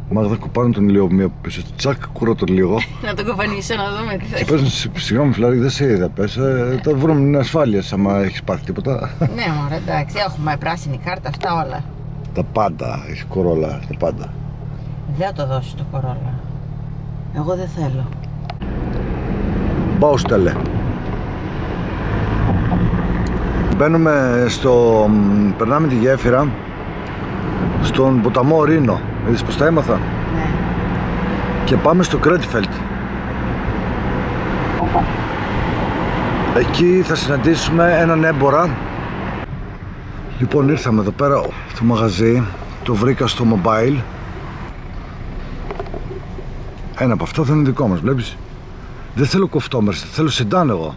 Μάγδα, κουπάνε τον λίγο μία πίσω. Τσακ, κουρώ τον λίγο. Να τον κοπανίσω να δούμε τι θα Και πες, συγγνώμη φιλάρι, δεν σε είδα. Πες, θα βρούμε την ασφάλεια άμα έχεις πάθει τίποτα. Ναι, μωρέ, εντάξει, έχουμε πράσινη κάρτα, αυτά όλα. Τα πάντα, έχει κορόλα, τα πάντα. Δεν θα το δώσεις το κορόλα. Εγώ δεν θέλω. Πάω στέλε. Μπαίνουμε στο... περνάμε τη γέφυρα στον ποταμό Ρήνο. Είδες πως τα έμαθα? Ναι. Και πάμε στο Κρέτφελτ. Εκεί θα συναντήσουμε έναν έμπορα. Λοιπόν, ήρθαμε εδώ πέρα στο μαγαζί. Το βρήκα στο mobile. Ένα από αυτά θα είναι δικό μας, βλέπεις. Δεν θέλω κοφτόμερς, θέλω σεντάν εγώ.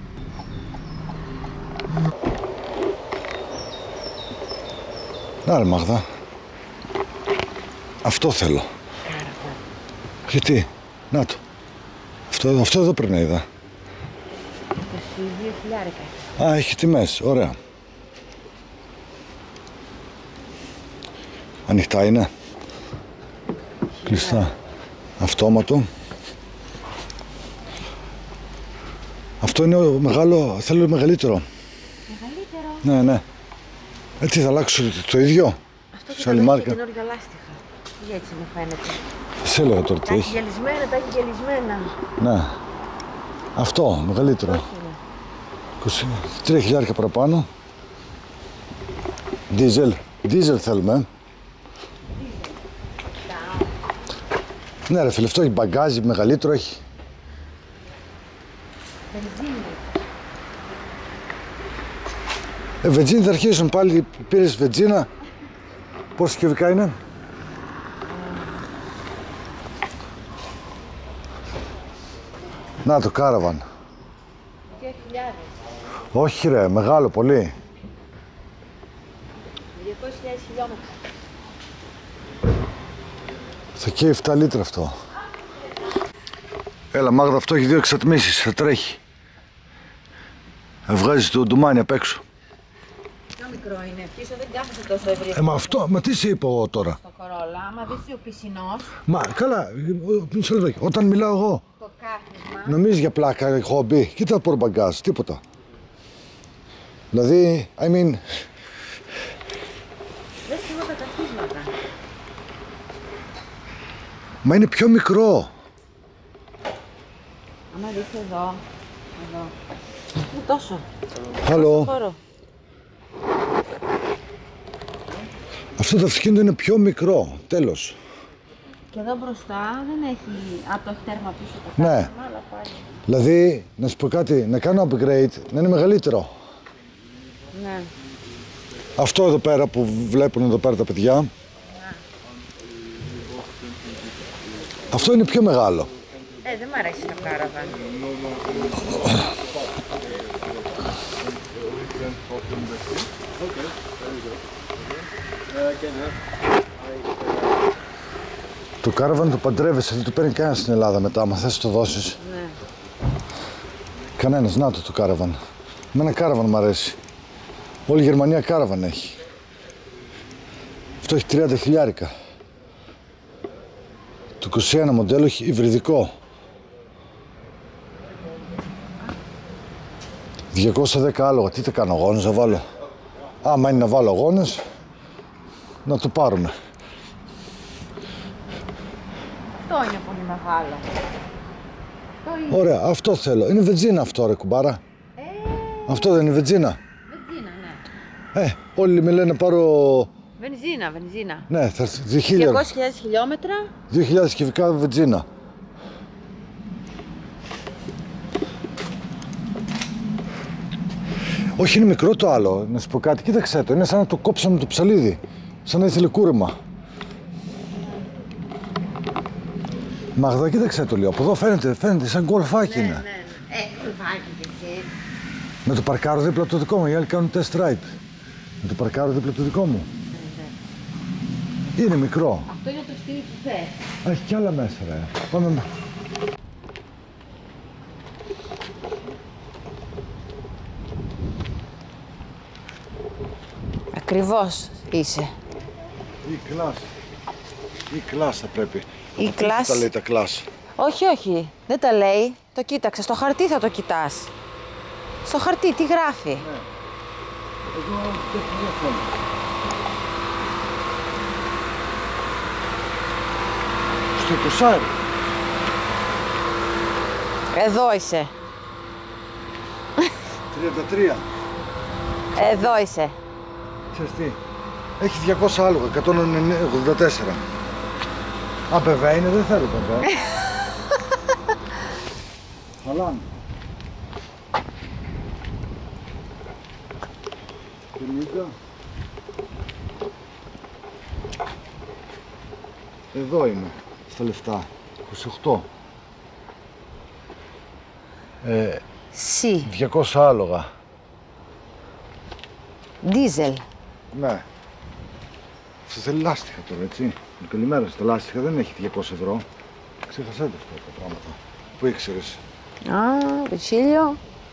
Να ρε Μάγδα. Αυτό θέλω. Γιατί, να το. Αυτό εδώ πρέπει να είδα. 22.000. Α, έχει τιμές, ωραία. Ανοιχτά είναι. Κλειστά. Αυτόματο. Αυτό είναι μεγάλο, θέλω μεγαλύτερο. Μεγαλύτερο. Ναι. Έτσι θα αλλάξω το ίδιο. Αυτό σε άλλη μάρκα. καινούργια λάστιχα. Τι έτσι μου φαίνεται. Σε έλεγα τώρα τι έχει. Τα έχει γελισμένα. Ναι. Αυτό, μεγαλύτερο. 3.000 παραπάνω. Δίζελ θέλουμε. Ναι ρε φίλε, αυτό έχει μπαγκάζι, μεγαλύτερο έχει. Βενζίνη θα αρχίσουν πάλι, πήρες βενζίνα. Πόσα κυβικά είναι? Να το κάραβαν. 2.000. Όχι ρε, μεγάλο πολύ. 200.000 χιλιόμετρα. Θα καίει 7 λίτρα αυτό. Έλα Μάγδα, αυτό έχει 2 εξατμίσεις, θα τρέχει. Βγάζει το ντουμάνι απ' έξω. Πιο μικρό είναι, πίσω δεν κάθεται τόσο ευρύ. Μα τι σε είπα εγώ τώρα? Στο Κορόλα, άμα δεις ο πισινός. Μα καλά, μισό λεπτό. Όταν μιλάω εγώ, Το κάθισμα. νομίζεις για πλάκα έχω μπει. Κοίτα πορμπαγκάζ, τίποτα. Δηλαδή, I mean... Δες και εγώ τα καθίσματα. Μα είναι πιο μικρό. Άμα δεις εδώ. Είναι τόσο. Χαλό. Χώρο. Αυτό το αυτοκίνητο είναι πιο μικρό. Τέλος. Και εδώ μπροστά δεν έχει. Α, το έχει τέρμα πίσω το Ναι. κάθισμα, αλλά πάλι. Δηλαδή, να σου πω κάτι, να κάνω upgrade, να είναι μεγαλύτερο. Ναι. Αυτό εδώ πέρα που βλέπουν εδώ πέρα τα παιδιά. Ναι. Αυτό είναι πιο μεγάλο. Δεν μ' αρέσει το κάραβαν. Το κάραβαν το παντρεύεσαι, δεν το παίρνει κανένας στην Ελλάδα μετά, άμα θες το δώσεις. Ναι. Κανένας, να το κάραβαν. Εμένα κάραβαν μ' αρέσει. Όλη η Γερμανία κάραβαν έχει. Αυτό έχει 30.000. Το 21 μοντέλο έχει υβριδικό. 210 άλογα, τι θα κάνω, αγώνες να βάλω? Άμα είναι να βάλω αγώνες, να το πάρουμε. Αυτό είναι πολύ μεγάλο. Ωραία, αυτό θέλω. Είναι βενζίνα αυτό ρε κουμπάρα. Αυτό δεν είναι βενζίνα? Βενζίνα, ναι. Όλοι με λένε πάρω... Βενζίνα. Ναι, θα έρθει 200.000 χιλιόμετρα. 2.000 κυβικά βενζίνα. Όχι, είναι μικρό το άλλο, να σου πω κάτι. Κοίταξε το, είναι σαν να το κόψαμε το ψαλίδι. Σαν να ήθελε κούρεμα. Μαγδά, κοίταξε το λίγο. Από εδώ φαίνεται σαν γκολφάκι είναι. Ναι. Κολφάκι και εσύ. Να το παρκάρω δίπλα από το δικό μου, οι άλλοι κάνουν test ride. Να το παρκάρω δίπλα από το δικό μου. Είναι μικρό. Αυτό είναι το στυλ που θες. Έχει κι άλλα μέσα ρε. Πάμε. Ακριβώς είσαι. Η κλάση. Ή κλάσ θα πρέπει. Η κλάσ. Τα λέει τα κλάσ. Όχι, όχι. Δεν τα λέει. Το κοίταξε. Στο χαρτί θα το κοιτάς. Στο χαρτί τι γράφει. Ναι. Εδώ δεν θέλω. Στο 20. Εδώ είσαι. 33. Εδώ είσαι. Ξέρεις τι, έχει 200 άλογα, 184. Α, μπεβέ είναι, δεν θέλω μπεβέ. Χαλάνε. 50. Εδώ είμαι, στα λεφτά. 28. Σι. 200 άλογα. Δίζελ. Ναι. Αυτό θέλει λάστιχα τώρα, έτσι. Καλημέρα, στα λάστιχα δεν έχει 200 ευρώ. Ξέχασατε αυτά τα πράγματα. Πού ήξερες. Α, Βεσίλειο.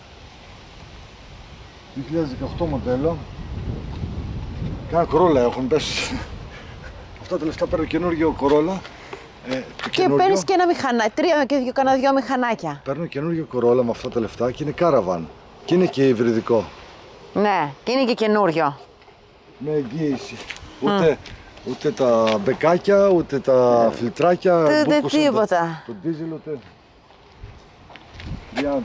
2018 μοντέλο. Κάνα Κορόλα έχουν πέσει. Αυτά τα λεφτά παίρνω καινούργιο Κορόλα. Και παίρνεις και ένα μηχανάκι, κάνα δυο μηχανάκια. Παίρνω καινούργιο Κορόλα με αυτά τα λεφτά και είναι κάραβαν. Και είναι και υβριδικό. Ναι, και είναι και καινούριο. Με εγγύηση. Ούτε τα μπεκάκια, ούτε τα φιλτράκια. Ούτε τίποτα. Το ντίζελ ούτε. 30.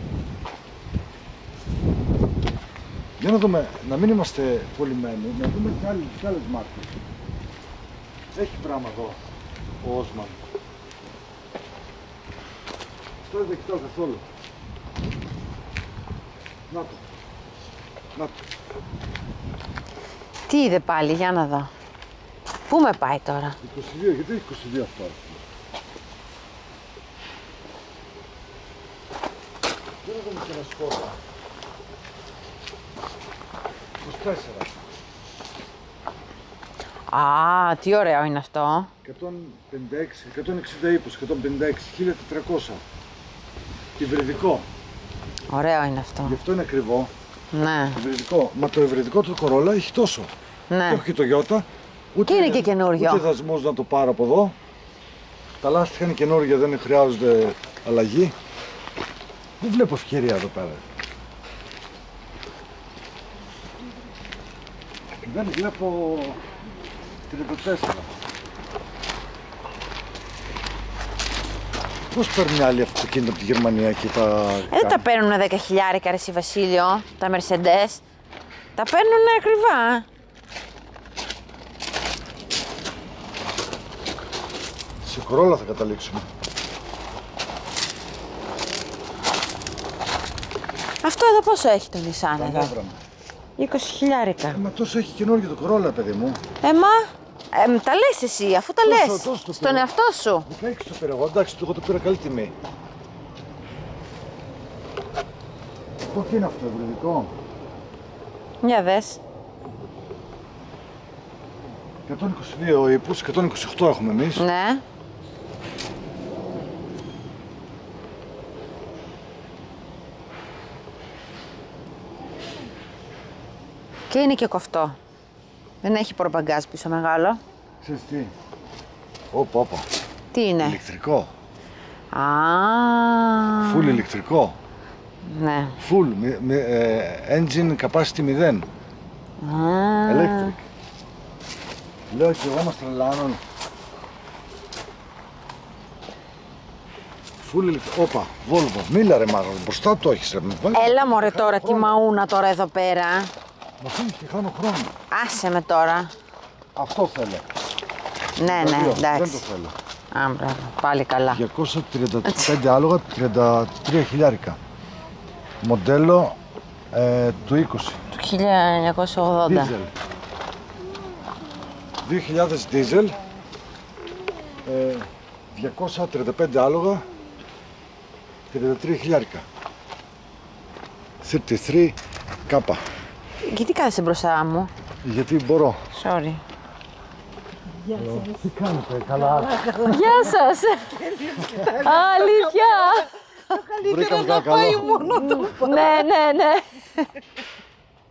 Για να δούμε, να μην είμαστε κολλημένοι, να δούμε και άλλες μάρκες. Έχει πράγμα εδώ ο Όσμαν. Αυτό δεν κοιτάω καθόλου. Να το. Να το. Τι είδε πάλι, για να δω. Πού με πάει τώρα. 22, γιατί έχει 22 αυτό. Δεν θα δούμε και ένα σκότα. 24. Α, τι ωραίο είναι αυτό. 156, 160 ύπους, 156, 1400. Υβριδικό. Ωραίο είναι αυτό. Γι' αυτό είναι ακριβό. Ναι. Υβριδικό. Μα το υβριδικό του Κορόλα έχει τόσο. Ναι. Όχι το Toyota. Ούτε, Και είναι και καινούριο. Ούτε δασμούς να το πάρω από εδώ. Τα λάστιχα είναι καινούργια, δεν χρειάζονται αλλαγή. Δεν βλέπω ευκαιρία εδώ πέρα. Δεν βλέπω 34. Πώς παίρνουν άλλοι αυτοκίνητα από τη Γερμανία και τα... Δεν τα παίρνουν 10 χιλιάρικα, ρε εσύ Βασίλειο, τα Mercedes. Τα παίρνουν ακριβά. Σε Κορόλα θα καταλήξουμε. Αυτό εδώ πόσο έχει το Nissan Τα εδώ. νεύρα μου. 20 χιλιάρικα. Μα τόσο έχει καινούργιο το Κορόλα, παιδί μου. Τα λες εσύ, αφού τα Τόσο, λες. τόσο το Στον πήρα. εαυτό σου. 16 το πήρα εγώ, εντάξει, εγώ το πήρα καλή τιμή. Πώς είναι αυτό, ευρυδικό. Για δες. 122 ύπους, 128 έχουμε εμείς. Ναι. Και είναι και κοφτό. Δεν έχει πορμπαγκάζ πίσω μεγάλο. Ξέρεις τι. Όπα. Τι είναι. Ηλεκτρικό. Α. Full ηλεκτρικό. Ναι. Full. Engine capacity 0. Electric. Λέω και εγώ μας τρελάνουν. Full ηλεκτρικό. Όπα. Volvo. Μίλα ρε μάγο. Μπροστά το έχεις ρε. Έλα μωρέ τώρα τη μαούνα τώρα εδώ πέρα. Μα αφήνεις και χάνω χρόνο. Άσε με τώρα. Αυτό θέλω. Ναι, Δεν το εντάξει. θέλω. Α, μπράβο. Πάλι καλά. 235 άλογα, 33 χιλιάρικα. Μοντέλο του 20. Του 1980. Δίζελ. 2000 δίζελ. 235 άλογα, 33 χιλιάρικα. 33 κάπα. Γιατί κάθεσαι μπροστά μου. Γιατί μπορώ. Sorry. Τι κάνετε, καλά. Γεια σας. Αλήθεια. Βρήκαμε κάτι καλό. Ναι.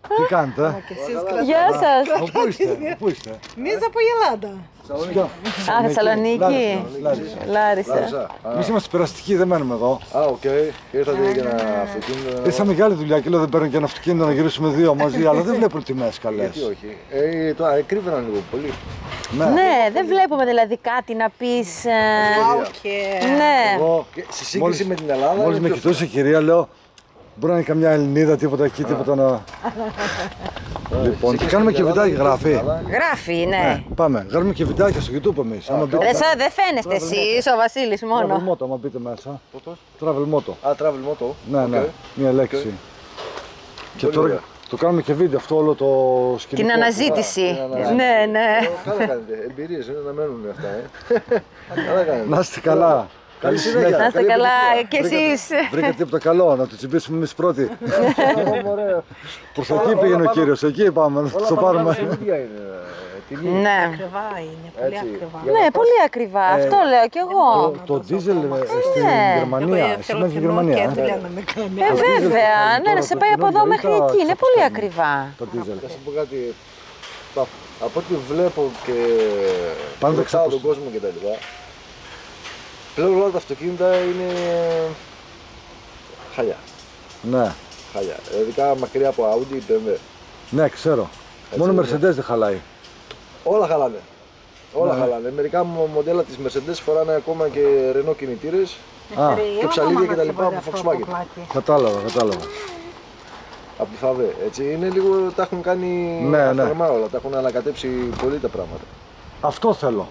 Τι κάνετε? Γεια σας. Πού είστε? Πού είστε? Εμείς από Ελλάδα. Α, Θεσσαλονίκη. Λάρισα. Εμείς είμαστε περαστικοί, δεν μένουμε εδώ. Α, οκ. Ήρθατε για ένα αυτοκίνητο. Ήρθα μεγάλη δουλειά και λέω δεν παίρνω και ένα αυτοκίνητο να γυρίσουμε δύο μαζί, αλλά δεν βλέπω τιμές καλές. Γιατί όχι. Τώρα εκρύβαιναν λίγο πολύ. Ναι, δεν βλέπουμε δηλαδή κάτι να πεις. Ναι. Εγώ, Σε σύγκριση με την Ελλάδα. μόλις είναι με πιο κοιτούσε η κυρία, λέω μπορεί να είναι καμιά Ελληνίδα, τίποτα εκεί, τίποτα να. Λοιπόν, και κάνουμε και βιντεάκι, γράφει. Γράφει, ναι. Πάμε, γράφουμε και βιντεάκια στο YouTube εμείς. Άμα μπείτε. Δεν φαίνεστε εσείς, ο Βασίλης Travel μόνο. Moto, άμα μπείτε μέσα. Πώς? Travel Moto. Α, travel moto. Ναι, ναι, μία λέξη. Και Πολύ τώρα ωραία. το κάνουμε και βίντεο αυτό όλο το σκηνικό. Την αναζήτηση. την αναζήτηση. Ναι, ναι. Καλά κάνετε. Εμπειρίες είναι να μένουν αυτά. Καλά κάνετε. Να είστε καλά. Καλή συνέχεια. Να είστε καλά κι εσείς. Βρήκατε τίποτα καλό, να το τσιμπήσουμε εμείς πρώτοι. Προς εκεί πήγαινε ο κύριος, εκεί πάμε, να το πάρουμε. ίδια είναι τιμή. Ναι. Ακριβά είναι, πολύ ακριβά. Ναι, πολύ ακριβά. Αυτό λέω κι εγώ. Το ντίζελ στην Γερμανία, εσύ μένεις στη Γερμανία. να κάνει. Βέβαια, ναι, να σε πάει από εδώ μέχρι εκεί. Είναι πολύ ακριβά. Το ντίζελ. Να σου πω κάτι. Από ό,τι βλέπω και Πάντα ρωτάω ξεπος- τον κόσμο κτλ. Πλέον όλα τα αυτοκίνητα είναι χαλιά. Ναι, Χαλιά. Ειδικά μακριά από Audi ή BMW. ναι, ξέρω. Μόνο είναι. Mercedes δεν χαλάει. Όλα χαλάνε. Όλα Ναι. χαλάνε. Μερικά μοντέλα της Mercedes φοράνε ακόμα και Renault κινητήρες. Α, Και ψαλίδια και τα λοιπά από Volkswagen. κατάλαβα. Από τη Φαβέ. Έτσι. Είναι λίγο, τα έχουν κάνει Ναι, ναι. αυθορμά όλα. Τα έχουν ανακατέψει πολύ τα πράγματα. Αυτό θέλω.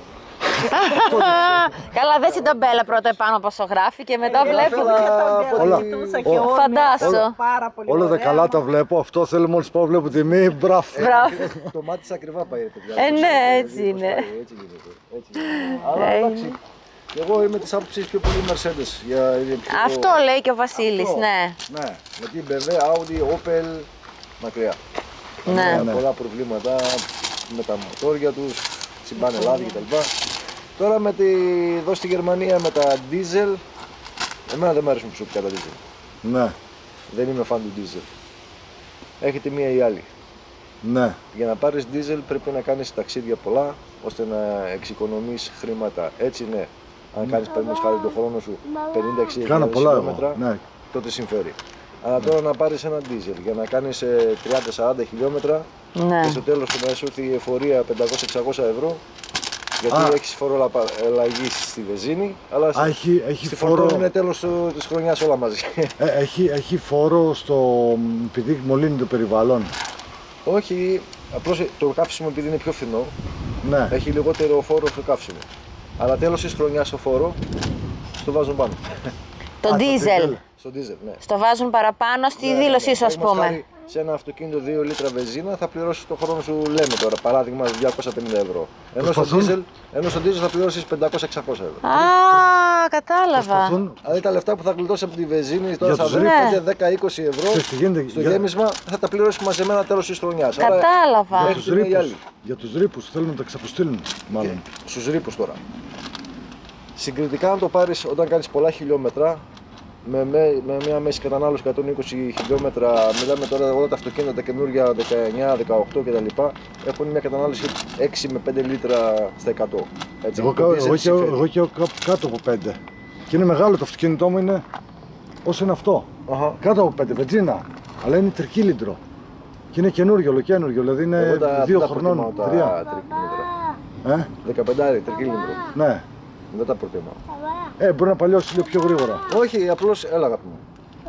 Καλά, δες την ταμπέλα πρώτα επάνω πόσο γράφει και μετά βλέπουμε. Όλα. Φαντάσου. Πάρα πολύ Όλα τα ωραία. καλά τα βλέπω. Αυτό θέλω μόλις πάω, βλέπω τιμή. Μπράβο. Μπράβο. Το μάτι της ακριβά πάει, παιδιά. Ναι, έτσι είναι. Έτσι γίνεται. Έτσι γίνεται. Αλλά εντάξει. Και εγώ είμαι της άποψης πιο πολύ Mercedes. Είναι πιο... Αυτό λέει και ο Βασίλης, Αυτό. ναι. Ναι. Γιατί BMW, Audi, Opel, μακριά. Ναι. Έχουν πολλά προβλήματα με τα μοτόρια τους, συμπάνε λάδι κτλ. Τώρα εδώ στη Γερμανία με τα diesel, εμένα δεν μου αρέσουν προσωπικά τα diesel. Ναι, Δεν είμαι φαν του diesel. Έχετε μία ή άλλη. ναι. Για να πάρεις diesel πρέπει να κάνεις ταξίδια πολλά ώστε να εξοικονομείς χρήματα. Έτσι ναι. Αν κάνεις παραδείγματος χάρη τον χρόνο σου 50-60 Κάνω πολλά χιλιόμετρα, εγώ. Ναι. τότε συμφέρει. Αλλά τώρα να πάρεις ένα diesel για να κάνεις 30-40 χιλιόμετρα Ναι. και στο τέλος σου να σου έρθει η εφορία 500-600 ευρώ, γιατί Α. έχεις φόρο αλλαγή στη βενζίνη, αλλά Α, έχει στη φόρο. φορτώνουν τέλος της χρονιάς όλα μαζί. Έχει φόρο επειδή μολύνει το περιβάλλον. Όχι, απλώς το καύσιμο επειδή είναι πιο φθηνό, Ναι. έχει λιγότερο φόρο στο καύσιμο. Αλλά τέλος της χρονιάς το φόρο στο βάζουν πάνω. Το diesel. Στο diesel, ναι. Στο βάζουν παραπάνω στη δήλωσή σου, ας Παραδείγματος πούμε. χάρη, σε ένα αυτοκίνητο 2 λίτρα βενζίνα θα πληρώσεις το χρόνο σου, λέμε τώρα, παράδειγμα 250 ευρώ. Ενώ στο diesel θα πληρώσεις 500-600 ευρώ. Α, κατάλαβα. Προσπαθούν. Δηλαδή τα λεφτά που θα γλιτώσει από τη βενζίνη τώρα Για θα τους βρει ρήπους. 10-20 ευρώ Ξέρεις τι γίνεται, στο για- γέμισμα, θα τα πληρώσει μαζεμένα τέλος της χρονιάς. Κατάλαβα. Για Έχει τους την άλλη. ρήπους. Για τους ρήπους θέλουν να τα ξαποστείλουν, μάλλον. Στους ρήπους τώρα. Συγκριτικά αν το πάρεις όταν κάνεις πολλά χιλιόμετρα, με μια μέση κατανάλωση 120 χιλιόμετρα, μιλάμε τώρα όλα τα αυτοκίνητα τα καινούργια 19, 18 κτλ. Έχουν μια κατανάλωση 6 με 5 λίτρα στα 100. Έτσι. Εγώ, Το diesel εγώ, συμφέρει. εγώ και κάτω από 5. Και είναι μεγάλο το αυτοκίνητό μου, είναι όσο είναι αυτό. Αχα. Κάτω από 5, βενζίνα. Αλλά είναι τρικύλιντρο. Και είναι καινούριο, ολοκένουργιο, δηλαδή Εγώ είναι τα 2 δεν τα χρονών, προτιμάω 3. τα τρικύλινδρα. 15 τρικύλινδρο. Ναι. Δεν τα προτιμάω. Μπορεί να παλιώσει λίγο πιο γρήγορα. Όχι, απλώς έλα αγάπη μου.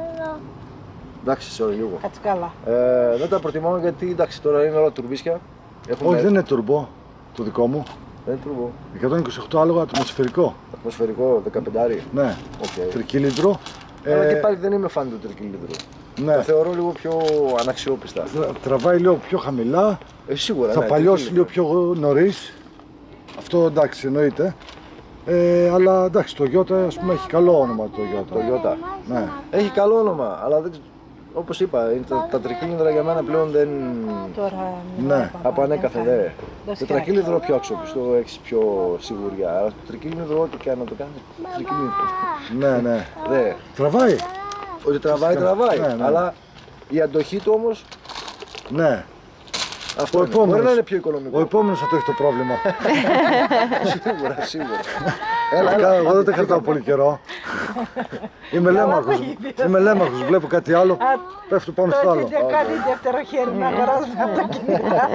Εντάξει, sorry λίγο. Κάτσε καλά. Δεν τα προτιμάω γιατί εντάξει τώρα είναι όλα τουρμπίσια. Έχουμε... Όχι, δεν είναι τουρμπο το δικό μου. Δεν είναι τουρμπο. 128 άλογα ατμοσφαιρικό. Ατμοσφαιρικό 15. Ναι. Okay. Τρικύλιντρο. Αλλά και πάλι δεν είμαι φαν του τρικύλινδρου. Ναι. Τα θεωρώ λίγο πιο αναξιόπιστα. Τραβάει λίγο πιο χαμηλά. Σίγουρα. Θα ναι, παλιώσει λίγο τρικύλινδρο. πιο νωρίς. Αυτό εντάξει εννοείται. Αλλά εντάξει το Toyota ας πούμε έχει καλό όνομα το Toyota. Το Toyota. Ναι. Έχει καλό όνομα, αλλά δεν... όπως είπα, τα τρικύλινδρα για μένα πλέον δεν... Τώρα. Ναι. Από ανέκαθεν δεν. Το φτιάχνει. τρακύλινδρο πιο αξιόπιστο, έχεις πιο σιγουριά. Αλλά το τρικύλινδρο ό,τι και αν το κάνει, τρικύλινδρο. Ναι, ναι. Δε. Τραβάει. Ότι τραβάει, τραβάει. Ναι, ναι. Αλλά η αντοχή του όμως Ναι. Αυτό Ο είναι. Μπορεί επόμενος. να είναι πιο οικονομικό. Ο επόμενος θα το έχει το πρόβλημα. Σίγουρα, σίγουρα. Εγώ δεν τα κρατάω πολύ καιρό. Είμαι λέμαχος, βλέπω κάτι άλλο, πέφτω πάνω στο άλλο. Τότε δεν κάνει δεύτερο χέρι να αγοράζουμε αυτοκίνητα.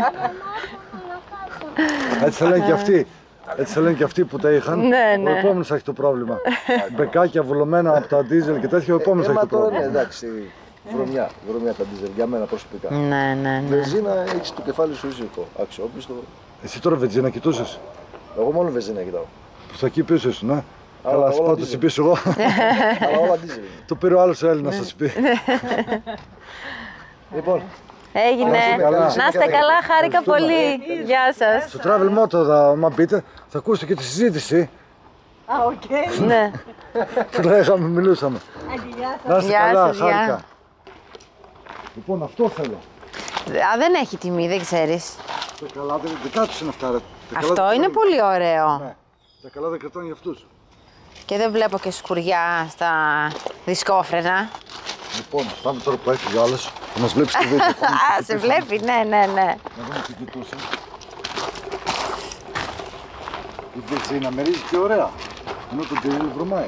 Έτσι θα λένε και αυτοί. Έτσι θα λένε και αυτοί που τα είχαν. Ναι, ναι. Ο επόμενος θα έχει το πρόβλημα. Μπεκάκια βουλωμένα από τα δίζελ και τέτοια, ο επόμενος θα έχει το Τώρα πρόβλημα. είναι εντάξει. Βρωμιά τα ντίζελ για μένα προσωπικά. Ναι, ναι, ναι. Βενζίνα έχει το κεφάλι σου ήσυχο, αξιόπιστο. Εσύ τώρα βενζίνα κοιτούσες. Εγώ μόνο βενζίνα κοιτάω. Προς τα εκεί πίσω ήσουν, Αλλά Καλά, όλα σπάω το δίζελ. συμπίσω εγώ. Αλλά όλα ντίζελ είναι. Το πήρε ο άλλος Έλληνας, θα σου πει. Λοιπόν, Έγινε. καλά. Να είστε καλά, χάρηκα πολύ. Γεια σας. Στο Travel Moto, άμα μπείτε, θα ακούσετε και τη συζήτηση Α, οκ. Ναι. που λέγαμε, μιλούσαμε. Αγγελιά Να είστε Γεια καλά, σας, γεια. χάρηκα. Λοιπόν, αυτό θέλω. Α, δεν έχει τιμή, δεν ξέρεις. Τα καλά δικά τους είναι αυτά, ρε. Τα καλά Αυτό δεν είναι κρατάνε. πολύ ωραίο. Ναι, τα καλά δεν κρατάνε για αυτούς. Και δεν βλέπω και σκουριά στα δισκόφρενα. Λοιπόν, πάμε τώρα που έφυγε ο άλλος, θα μας βλέπει στη βίντεο. Α, σε βλέπει, ναι, ναι, ναι. Να δούμε τι κοιτούσε. Η βενζίνα μερίζει και ωραία, ενώ το ντίζελ βρωμάει.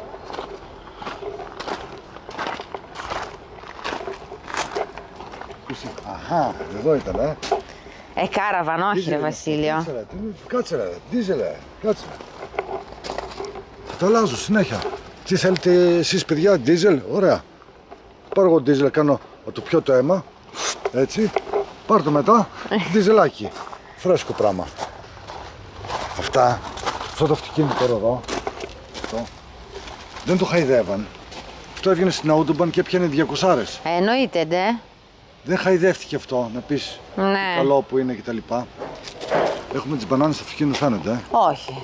Αχα, εδώ ήταν, Κάραβαν, όχι ρε Βασίλειο. Κάτσε ρε, ντίζελ, κάτσε. Θα το αλλάζω συνέχεια. Τι θέλετε εσείς παιδιά, ντίζελ, ωραία. Πάρω εγώ ντίζελ, κάνω το πιω το αίμα, έτσι. Πάρω το μετά, ντίζελάκι. Φρέσκο πράγμα. Αυτά, αυτό το αυτοκίνητο τώρα εδώ, αυτό, δεν το χαϊδεύαν. Αυτό έβγαινε στην Autobahn και έπιανε 200. Εννοείται, ντε. Δεν χαϊδεύτηκε αυτό, να πεις Ναι. καλό που είναι κτλ. Έχουμε τις μπανάνες στο αυτοκίνητο, φαίνεται. Όχι.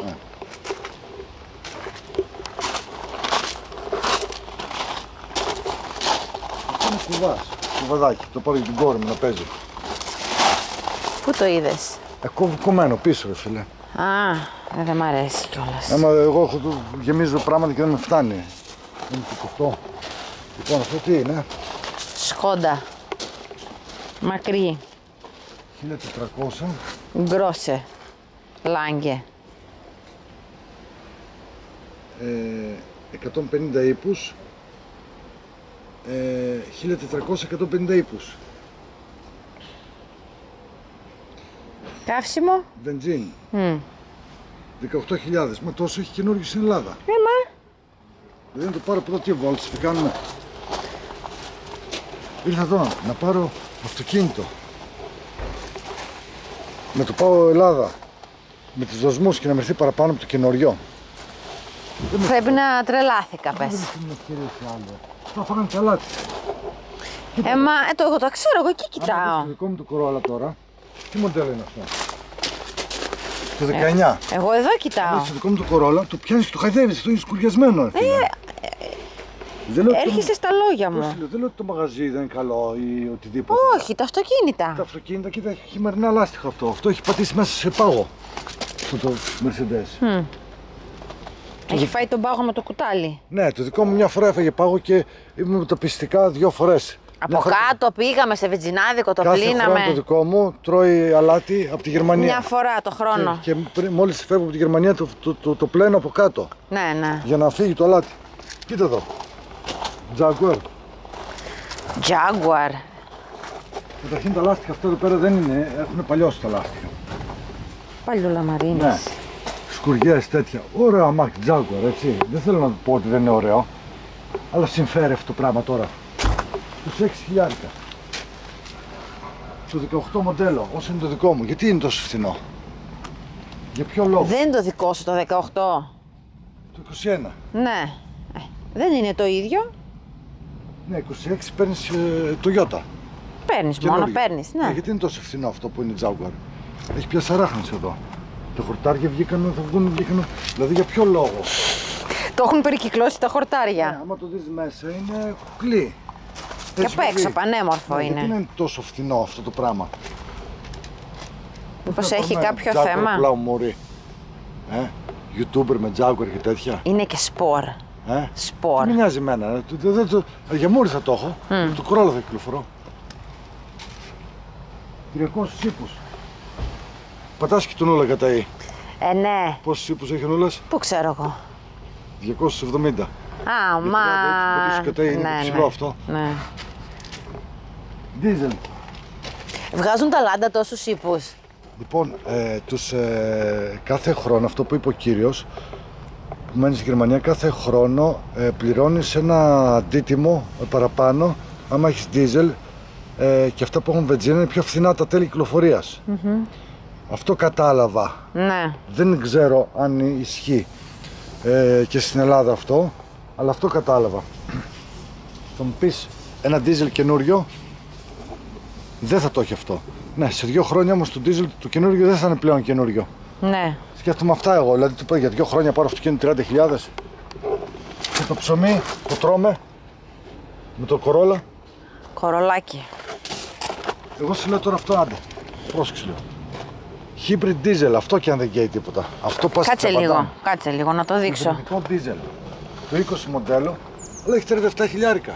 Αυτό είναι κουβάς, κουβαδάκι, το πάρω για την κόρη μου να παίζει. Πού το είδες? Κομμένο πίσω ρε φίλε. Α, δεν μ' αρέσει κιόλας. Άμα εγώ έχω γεμίζω πράγματα και δεν με φτάνει. Δεν μου κουφτώ. Λοιπόν, αυτό τι είναι, Σκόντα. Μακρύ. 1400, Γκρόσε. Λάγκε. 150 ύπους, 1400-150 ύπους. Καύσιμο. Βενζίν, Μμ. 18.000. Μα τόσο έχει καινούργιο στην Ελλάδα. Έμα. Δεν το πάρω από εδώ τι βόλτες τι κάνουμε. Ήρθα εδώ να πάρω αυτοκίνητο. Να το πάω Ελλάδα. Με τους δοσμούς και να μερθεί παραπάνω από το καινούριο. Πρέπει να τρελάθηκα, πες. Δεν είναι ευκαιρία σε άλλο. Θα φάγανε καλά της. Εγώ το ξέρω, εγώ εκεί Αν δεις κοιτάω. το δικό μου το Corolla τώρα, τι μοντέλο είναι αυτό. Το 19. Εγώ εδώ Αν κοιτάω. δεις το δικό μου το Corolla, το πιάνεις και το χαϊδεύεις, αυτό είναι σκουριασμένο. Δεν λέω ότι το- Έρχεσαι στα λόγια Πώς μου. λέω, δεν λέω ότι το μαγαζί δεν είναι καλό ή οτιδήποτε. Όχι, τα αυτοκίνητα. Τα αυτοκίνητα, κοίτα, έχει χειμερινά λάστιχα αυτό. Αυτό έχει πατήσει μέσα σε πάγο. Αυτό το Mercedes. Έχει φάει τον πάγο με το κουτάλι. Ναι, το δικό μου μια φορά έφαγε πάγο και ήμουν με τα πιστικά 2 φορές. Από κάτω πήγαμε σε βενζινάδικο, το Κάθε χρόνο το πλύναμε. δικό μου τρώει αλάτι από τη Γερμανία. Μια φορά το χρόνο. Και μόλις φεύγω από τη Γερμανία το πλένω από κάτω Ναι, ναι. για να φύγει το αλάτι. Κοίτα εδώ. Jaguar. Jaguar. Καταρχήν τα λάστιχα αυτά εδώ πέρα δεν είναι, έχουν παλιώσει τα λάστιχα. Παλιολαμαρίνες. Ναι. Σκουριές τέτοια. Ωραία αμάξι, Jaguar, έτσι. Δεν θέλω να πω ότι δεν είναι ωραίο. Αλλά συμφέρει αυτό το πράγμα τώρα. Τους 6.000. Το 18 μοντέλο, όσο είναι το δικό μου. Γιατί είναι τόσο φθηνό. Για ποιο λόγο. Δεν είναι το δικό σου το 18. Το 21. Ναι. Δεν είναι το ίδιο. Ναι, 26 παίρνεις Toyota. Παίρνεις μόνο, Καινούριο. παίρνεις. Ναι. Γιατί είναι τόσο φθηνό αυτό που είναι Jaguar. Έχει πια σαράχνες εδώ. Τα χορτάρια βγήκαν, θα βγουν. Δηλαδή για ποιο λόγο. Το έχουν περικυκλώσει τα χορτάρια. Ναι, άμα το δεις μέσα είναι κουκλί. Και απ' έξω πανέμορφο Ναι, γιατί είναι. είναι τόσο φθηνό αυτό το πράγμα. Μήπως έχει Ναι, κάποιο Jaguar θέμα. πουλάω μωρή. YouTuber με Jaguar και τέτοια. Είναι και σπορ. Σπορ. Δεν μοιάζει εμένα. Για μούρι θα το έχω. Το Corolla θα κυκλοφορώ. 300 ύπους. Πατάς και τον όλα κατά ή. Ναι. Πόσους ύπους έχει ο Νόλας? Πού ξέρω εγώ. 270. Α, μα... Κατά είναι ψηλό αυτό. Ναι. Δίζελ. Βγάζουν τα λάντα τόσους ύπους. Λοιπόν, κάθε χρόνο, αυτό που είπε ο κύριος, που μένει στη Γερμανία, κάθε χρόνο πληρώνεις ένα αντίτιμο παραπάνω, άμα έχεις δίζελ, και αυτά που έχουν βενζίνα είναι πιο φθηνά τα τέλη κυκλοφορίας. Αυτό κατάλαβα. Ναι. Δεν ξέρω αν ισχύει και στην Ελλάδα αυτό, αλλά αυτό κατάλαβα. Θα μου πεις, ένα δίζελ καινούριο δεν θα το έχει αυτό. Ναι, σε 2 χρόνια όμως το δίζελ το καινούριο δεν θα είναι πλέον καινούριο. Ναι. Σκέφτομαι αυτά εγώ, δηλαδή του πω για 2 χρόνια πάρω αυτοκίνητο 30.000 και το ψωμί το τρώμε με το κορόλα. Κορολάκι. Εγώ σου λέω τώρα αυτό, άντε, πρόσεξε λίγο. Hybrid diesel, αυτό και αν δεν καίει τίποτα. Αυτό πας Κάτσε λίγο να το δείξω. Συνδετικό diesel, το 20 μοντέλο, αλλά έχει 37 χιλιάρικα.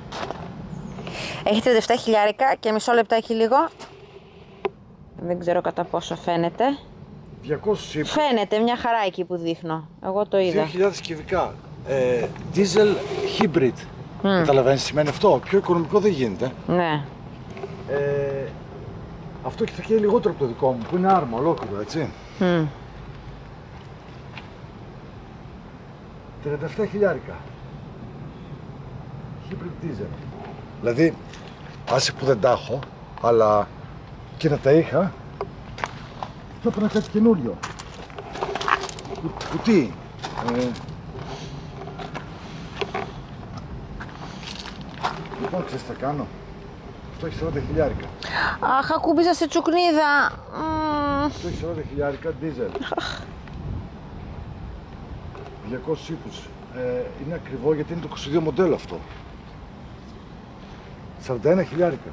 Έχει 37 χιλιάρικα και μισό λεπτάκι λίγο. Δεν ξέρω κατά πόσο φαίνεται. 200 ύπους. Φαίνεται μια χαρά εκεί που δείχνω. Εγώ το είδα. 2.000 κυβικά. Diesel hybrid. Καταλαβαίνεις τι σημαίνει αυτό. Πιο οικονομικό δεν γίνεται. Ναι. Αυτό και θα καίει λιγότερο από το δικό μου που είναι άρμα ολόκληρο, έτσι. 37 χιλιάρικα. Hybrid diesel. Δηλαδή, άσε που δεν τα έχω, αλλά και να τα είχα, θα έπαιρνα κάτι καινούριο. Κουτί. Λοιπόν, ξέρεις τι θα κάνω. Αυτό έχει 40 χιλιάρικα. Αχ, ακούμπησα σε τσουκνίδα. Αυτό έχει 40 χιλιάρικα diesel. 200 ύπους. Είναι ακριβό γιατί είναι το 22 μοντέλο αυτό. 41 χιλιάρικα.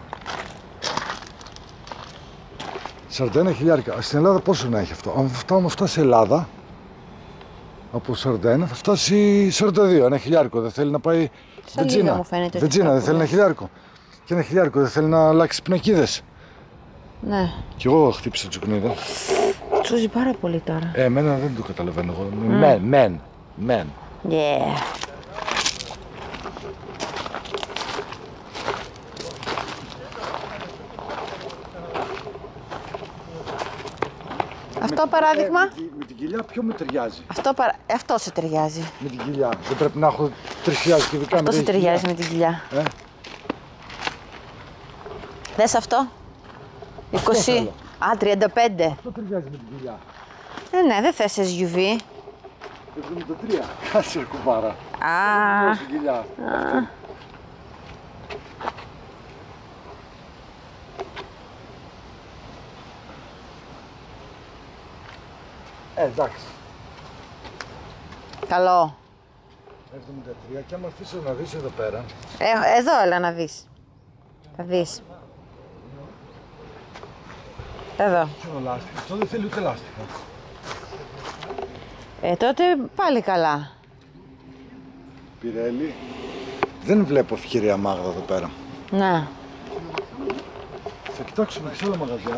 41 χιλιάρικα. Στην Ελλάδα πόσο να έχει αυτό? Αν φτάσει σε Ελλάδα από 41 θα φτάσει 42. Ένα χιλιάρικο. Δεν θέλει να πάει βενζίνα. Βενζίνα δεν θέλει ένα χιλιάρικο. Και ένα χιλιάρικο δεν θέλει να αλλάξει πινακίδες. Ναι. Κι εγώ χτύπησα τσουκνίδα. Τσούζει πάρα πολύ τώρα. Εμένα δεν το καταλαβαίνω εγώ. Μεν. Yeah. Αυτό παράδειγμα. Με την κοιλιά ποιο με ταιριάζει? Αυτό σε ταιριάζει. Με την κοιλιά. Δεν πρέπει να έχω 3.000 κυβικά. Αυτό σε ταιριάζει με την κοιλιά. Δες αυτό. 20. θέλω. Α, 35. Αυτό ταιριάζει με την κοιλιά. Ναι, δεν θες SUV. 73. Κάτσε κουμπάρα. Α. Στην κοιλιά. Εντάξει. Καλό. 73 και άμα αφήσω να δεις εδώ πέρα. Εδώ έλα να δεις. Θα δεις. Εδώ. Ποιο λάστιχο? Αυτό δεν θέλει ούτε λάστιχο. Τότε πάλι καλά. Πιρέλι. Δεν βλέπω ευκαιρία Μάγδα εδώ πέρα. Να. Θα κοιτάξουμε και σε άλλα μαγαζιά.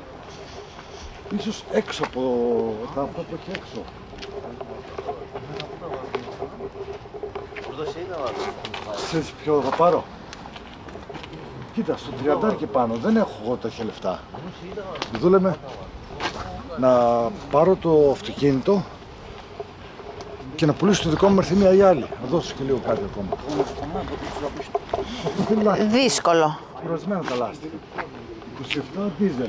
Ίσως έξω από τα αυτά που έχει έξω. Ξέρεις ποιο θα πάρω? Κοίτα, στο 30 και πάνω δεν έχω εγώ τέτοια λεφτά. Δούλεμε να πάρω το αυτοκίνητο και να πουλήσω το δικό μου έρθει μία ή άλλη. Να δώσω και λίγο κάτι ακόμα. Δύσκολο. Κουρασμένα τα λάστιχα. 27 δίζελ.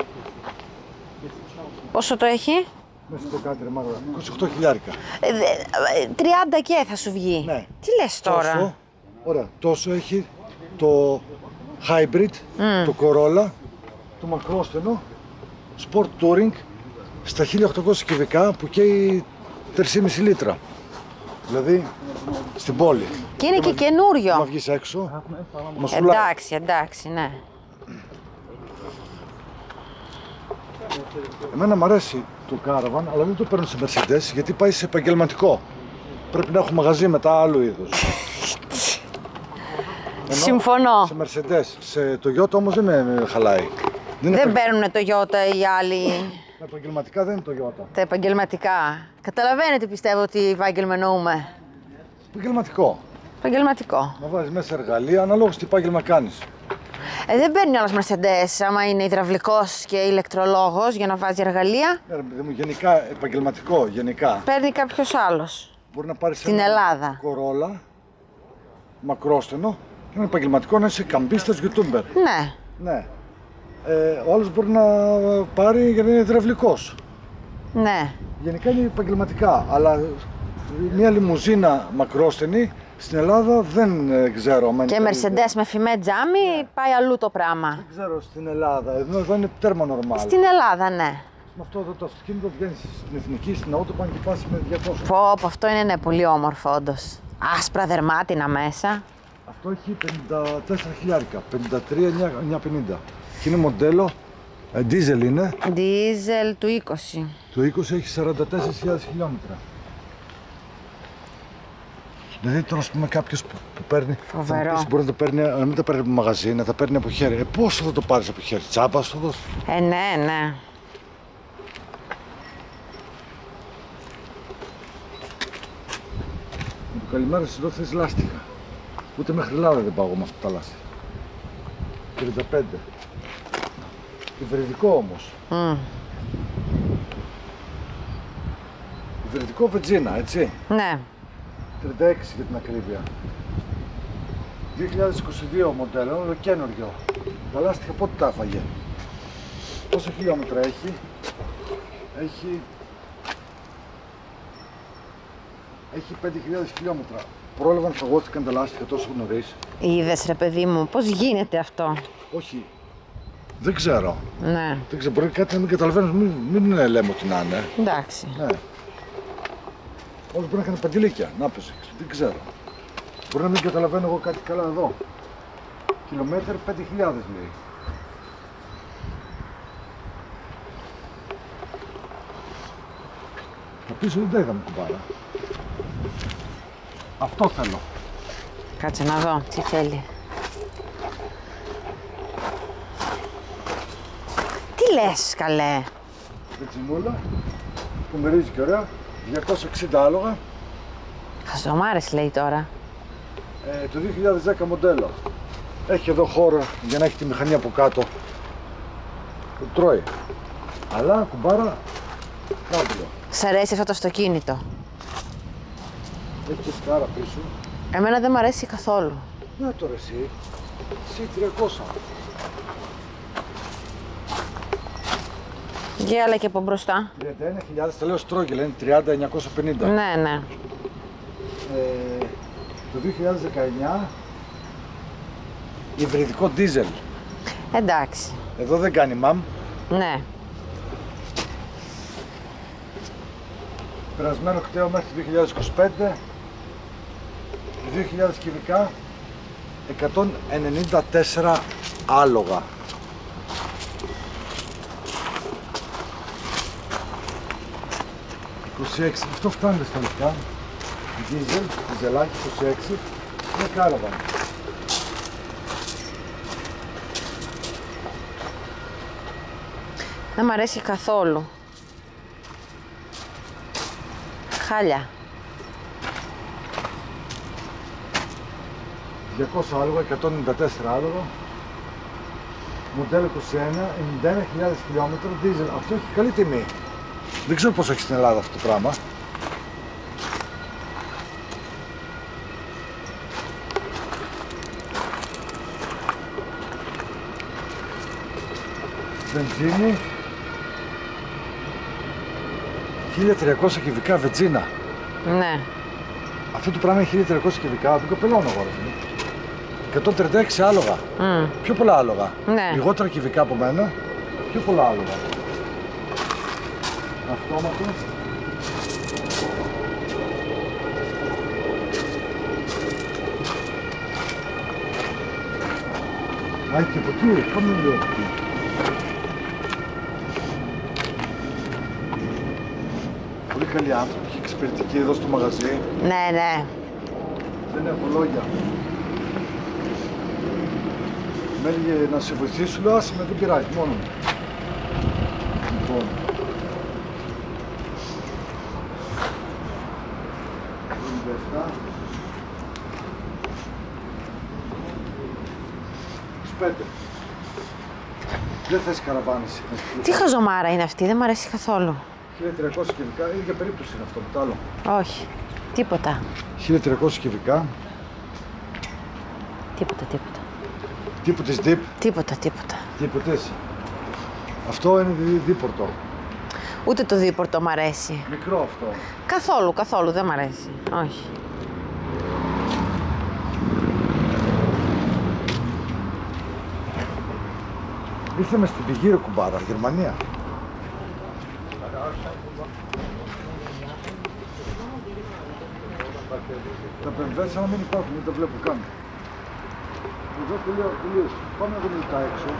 Πόσο το έχει? Μέσα στο κάτι ρε Μάγδα. 28 χιλιάρικα. 30 και θα σου βγει. Ναι. Τι λες τώρα? Τόσο, ωραία, τόσο έχει το hybrid, το Corolla, το μακρόστενο, Sport Touring στα 1800 κυβικά που καίει 3,5 λίτρα. Δηλαδή στην πόλη. Και είναι και καινούριο. Να βγεις έξω, μας φουλάει. Εντάξει, ναι. Εμένα μου αρέσει το Caravan, αλλά δεν το παίρνω σε Mercedes γιατί πάει σε επαγγελματικό. Πρέπει να έχω μαγαζί μετά άλλου είδους. Συμφωνώ. Σε Mercedes, σε Toyota όμως δεν με χαλάει. Δεν παίρνουν το Toyota οι άλλοι. Τα επαγγελματικά δεν είναι το Toyota. Τα επαγγελματικά. Καταλαβαίνετε, πιστεύω, τι επάγγελμα εννοούμε. Επαγγελματικό. Επαγγελματικό. Να βάζεις μέσα εργαλεία αναλόγως τι επάγγελμα κάνεις. Δεν παίρνει όλος Mercedes άμα είναι υδραυλικός και ηλεκτρολόγος για να βάζει εργαλεία. Ναι, ρε παιδί μου, γενικά, επαγγελματικό, γενικά. Παίρνει κάποιος άλλος. Μπορεί να πάρεις Στην Ελλάδα. Κορόλα, μακρόστενο, και ένα επαγγελματικό να είσαι καμπίστας YouTuber. Ναι. Ναι. Ο άλλος μπορεί να πάρει για να είναι υδραυλικός. Ναι. Γενικά είναι επαγγελματικά, αλλά μια λιμουζίνα μακρόστενη στην Ελλάδα δεν ξέρω. Και Mercedes με φημέ τζάμι πάει αλλού το πράγμα. Δεν ξέρω στην Ελλάδα, εδώ είναι τέρμα normal. Στην Ελλάδα, ναι. Με αυτό εδώ το αυτοκίνητο βγαίνεις στην εθνική, στην Autobahn και πας με 200. Πω, αυτό είναι ναι, πολύ όμορφο όντως. Άσπρα δερμάτινα μέσα. Αυτό έχει 54 χιλιάρικα, 53.950. Και είναι μοντέλο, diesel είναι. Diesel του 20. Το 20 έχει 44.000 χιλιόμετρα. Δηλαδή τώρα, ας πούμε, κάποιος που παίρνει. Φοβερό. Θα μου πεις, μπορεί να το παίρνει, να μην τα παίρνει από μαγαζί, να τα παίρνει από χέρι. Πόσο θα το πάρεις από χέρι, τσάπα, θα το δώσεις. Ναι, ναι. Με το καλημέρα σας εδώ θες λάστιχα. Ούτε μέχρι Ελλάδα δεν πάω εγώ με αυτά τα λάστιχα. 35. Υβριδικό όμως. Υβριδικό βενζίνα, έτσι. Ναι. 36 για την ακρίβεια. 2022 μοντέλο, ολοκαίνουργιο. Τα λάστιχα πότε τα έφαγε. Πόσα χιλιόμετρα έχει. Έχει 5.000 χιλιόμετρα. Πρόλαβαν, φαγώθηκαν τα λάστιχα τόσο νωρίς. Είδες ρε παιδί μου, πώς γίνεται αυτό. Όχι. Δεν ξέρω. Ναι. Δεν ξέρω, μπορεί κάτι να μην καταλαβαίνω, μην λέμε ότι να είναι. Εντάξει. Ναι. Όλοι μπορεί να είχαν παντηλίκια, να πες, δεν ξέρω. Μπορεί να μην καταλαβαίνω εγώ κάτι καλά εδώ. Κιλομέτρ 5.000 λέει. Τα πίσω δεν τα είδαμε κουμπάρα. Αυτό θέλω. Κάτσε να δω τι θέλει. Τι λες καλέ. Βενζινούλα που μυρίζει και ωραία. 260 άλογα. Χαζομάρες λέει τώρα. Το 2010 μοντέλο. Έχει εδώ χώρο για να έχει τη μηχανή από κάτω που τρώει. Αλλά κουμπάρα κάμπλο. Σ' αρέσει αυτό το αυτοκίνητο. Έχει και σκάρα πίσω. Εμένα δεν μ' αρέσει καθόλου. Να τώρα εσύ. Εσύ 300. Για άλλα και από μπροστά. 31.000, τα λέω στρόγγυλα, είναι 30.950. Ναι, ναι. Το 2019 υβριδικό δίζελ. Εντάξει. Εδώ δεν κάνει μαμ. Ναι. Περασμένο κταίο μέχρι το 2025. 2.000 κυβικά. 194 άλογα. 26, αυτό φτάνει στα λεφτά. Δίζελ, διζελάκι 26, είναι κάραβαν. Δεν μ' αρέσει καθόλου. Χάλια. 200 άλογα, 194 άλογα. Μοντέλο 21, 91.000 χιλιόμετρα, δίζελ. Αυτό έχει καλή τιμή. Δεν ξέρω πόσο έχει στην Ελλάδα αυτό το πράγμα. Βενζίνη. 1.300 κυβικά βενζίνα. Ναι. Αυτό το πράγμα έχει 1.300 κυβικά, δεν κοπελώνω εγώ ρε φίλε. 136 άλογα. Πιο πολλά άλογα. Ναι. Λιγότερα κυβικά από μένα, πιο πολλά άλογα. Αυτόματο. Α, και από εκεί, πάμε λίγο από εκεί. Πολύ καλοί άνθρωποι και εξυπηρετικοί εδώ στο μαγαζί. Ναι, ναι. Δεν έχω λόγια. Με έλεγε να σε βοηθήσω, λέω άσε με, δεν πειράζει, μόνο μου. Λοιπόν. 27. 25. Δεν θες καραβάνες. Τι χαζομάρα είναι αυτή, δεν μ' αρέσει καθόλου. 1300 κυβικά, ίδια περίπτωση είναι αυτό, το άλλο. Όχι, τίποτα. 1300 κυβικά. Τίποτα. Τίποτες deep. Τίποτα. Τίποτες. Αυτό είναι δίπορτο. Ούτε το δίπορτο μ' αρέσει. Μικρό αυτό. Καθόλου δεν μ' αρέσει. Όχι. Ήρθαμε στην πηγή ρε κουμπάρα, Γερμανία. Τα πεμβές σαν να μην υπάρχουν, δεν τα βλέπω καν. Εδώ τελείως. Πάμε να δούμε τα έξω.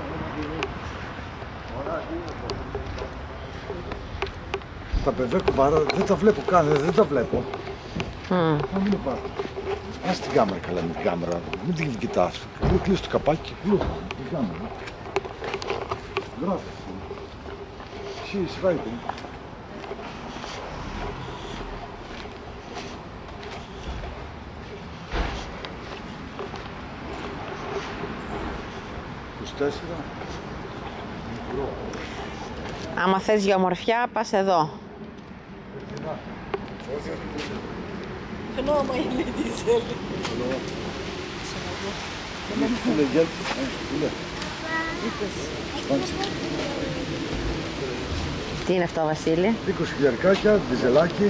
Τα πεμβέ κουμπάρα δεν τα βλέπω καν, δεν τα βλέπω. Να μην υπάρχουν. Ας την κάμερα καλά με την κάμερα, μην την κοιτάς. Κλείς το καπάκι και κλούς την κάμερα. Γράφει. She's writing. Άμα θες για ομορφιά, πας εδώ. Genomen in diesel. Τι είναι αυτό, Βασίλη? 20 χιλιαρικάκια, διζελάκι.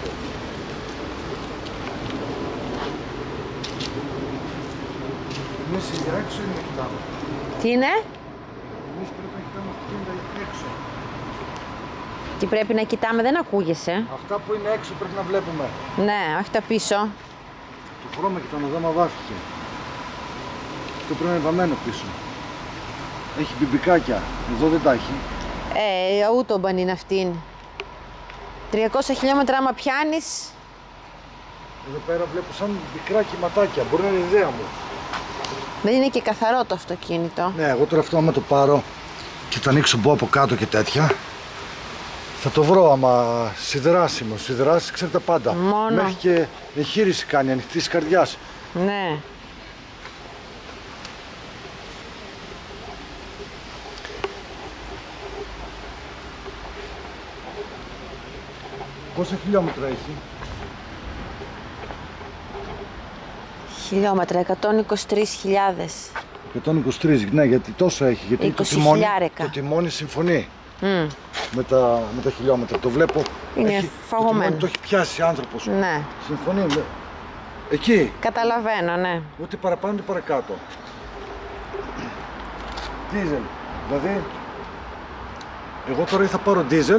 Εμείς για έξω είναι κοιτάμε. Τι είναι? Εμείς πρέπει να κοιτάμε αυτό που είναι έξω. Τι πρέπει να κοιτάμε, δεν ακούγεσαι. Αυτά που είναι έξω πρέπει να βλέπουμε. Ναι, όχι τα πίσω. Το χρώμα και το αναδάμα βάφηκε. Αυτό πρέπει να είναι βαμμένο πίσω. Έχει μπιμπικάκια, εδώ δεν τα έχει. Ούτομπαν είναι αυτήν. 300 χιλιόμετρα άμα πιάνεις. Εδώ πέρα βλέπω σαν μικρά κυματάκια, μπορεί να είναι ιδέα μου. Δεν είναι και καθαρό το αυτοκίνητο. Ναι, εγώ τώρα αυτό άμα το πάρω και το ανοίξω μπω από κάτω και τέτοια, θα το βρω άμα σιδεράσιμο. Σιδεράσεις ξέρει τα πάντα. Μόνο. Μέχρι και εγχείρηση κάνει, ανοιχτής καρδιάς. Ναι. Πόσα χιλιόμετρα έχει? Χιλιόμετρα, 123.000. 123, ναι, γιατί τόσο έχει. Γιατί 20 χιλιάρικα. το τιμόνι συμφωνεί με τα χιλιόμετρα. Το βλέπω. Είναι φαγωμένο. Το τιμόνι το έχει πιάσει άνθρωπος. Ναι. Συμφωνεί. Ναι. Εκεί. Καταλαβαίνω, ναι. Ούτε παραπάνω ούτε παρακάτω. Δίζελ. Δηλαδή, εγώ τώρα ή θα πάρω δίζελ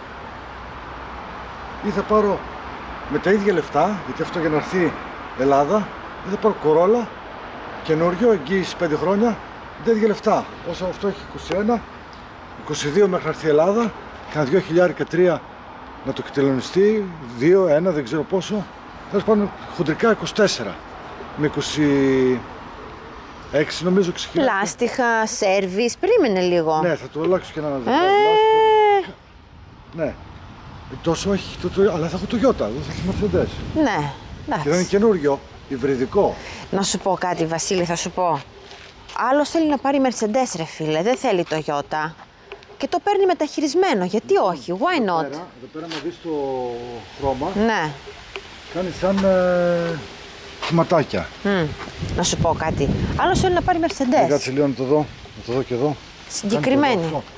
ή θα πάρω με τα ίδια λεφτά, γιατί αυτό για να έρθει Ελλάδα, ή θα πάρω Κορόλα, καινούριο, εγγύηση 5 χρόνια, τα ίδια λεφτά. Όσο αυτό έχει 21, 22 μέχρι να έρθει η Ελλάδα, κάνα 2 χιλιάρικα, 3 να το εκτελονιστεί, 2, 1, δεν ξέρω πόσο. Θα πάνε χοντρικά 24 με 26 νομίζω 6 χιλιάρικα. Λάστιχα, σέρβις, περίμενε λίγο. Ναι, θα το αλλάξω και ένα δεκάδο. Ναι. Τόσο έχει, αλλά θα έχω το Toyota, δεν θα έχει Mercedes. Ναι, Και δεν είναι εντάξει. καινούριο, υβριδικό. Να σου πω κάτι, Βασίλη, θα σου πω. Άλλος θέλει να πάρει Mercedes, ρε φίλε, δεν θέλει Toyota. Και το παίρνει μεταχειρισμένο, γιατί όχι, why not. Εδώ πέρα να δεις το χρώμα, Ναι. κάνει σαν κυματάκια. Να σου πω κάτι. Άλλος θέλει να πάρει Mercedes. Κάτσε λίγο να το δω, να το δω και εδώ. Συγκεκριμένη. Κάνει το εδώ,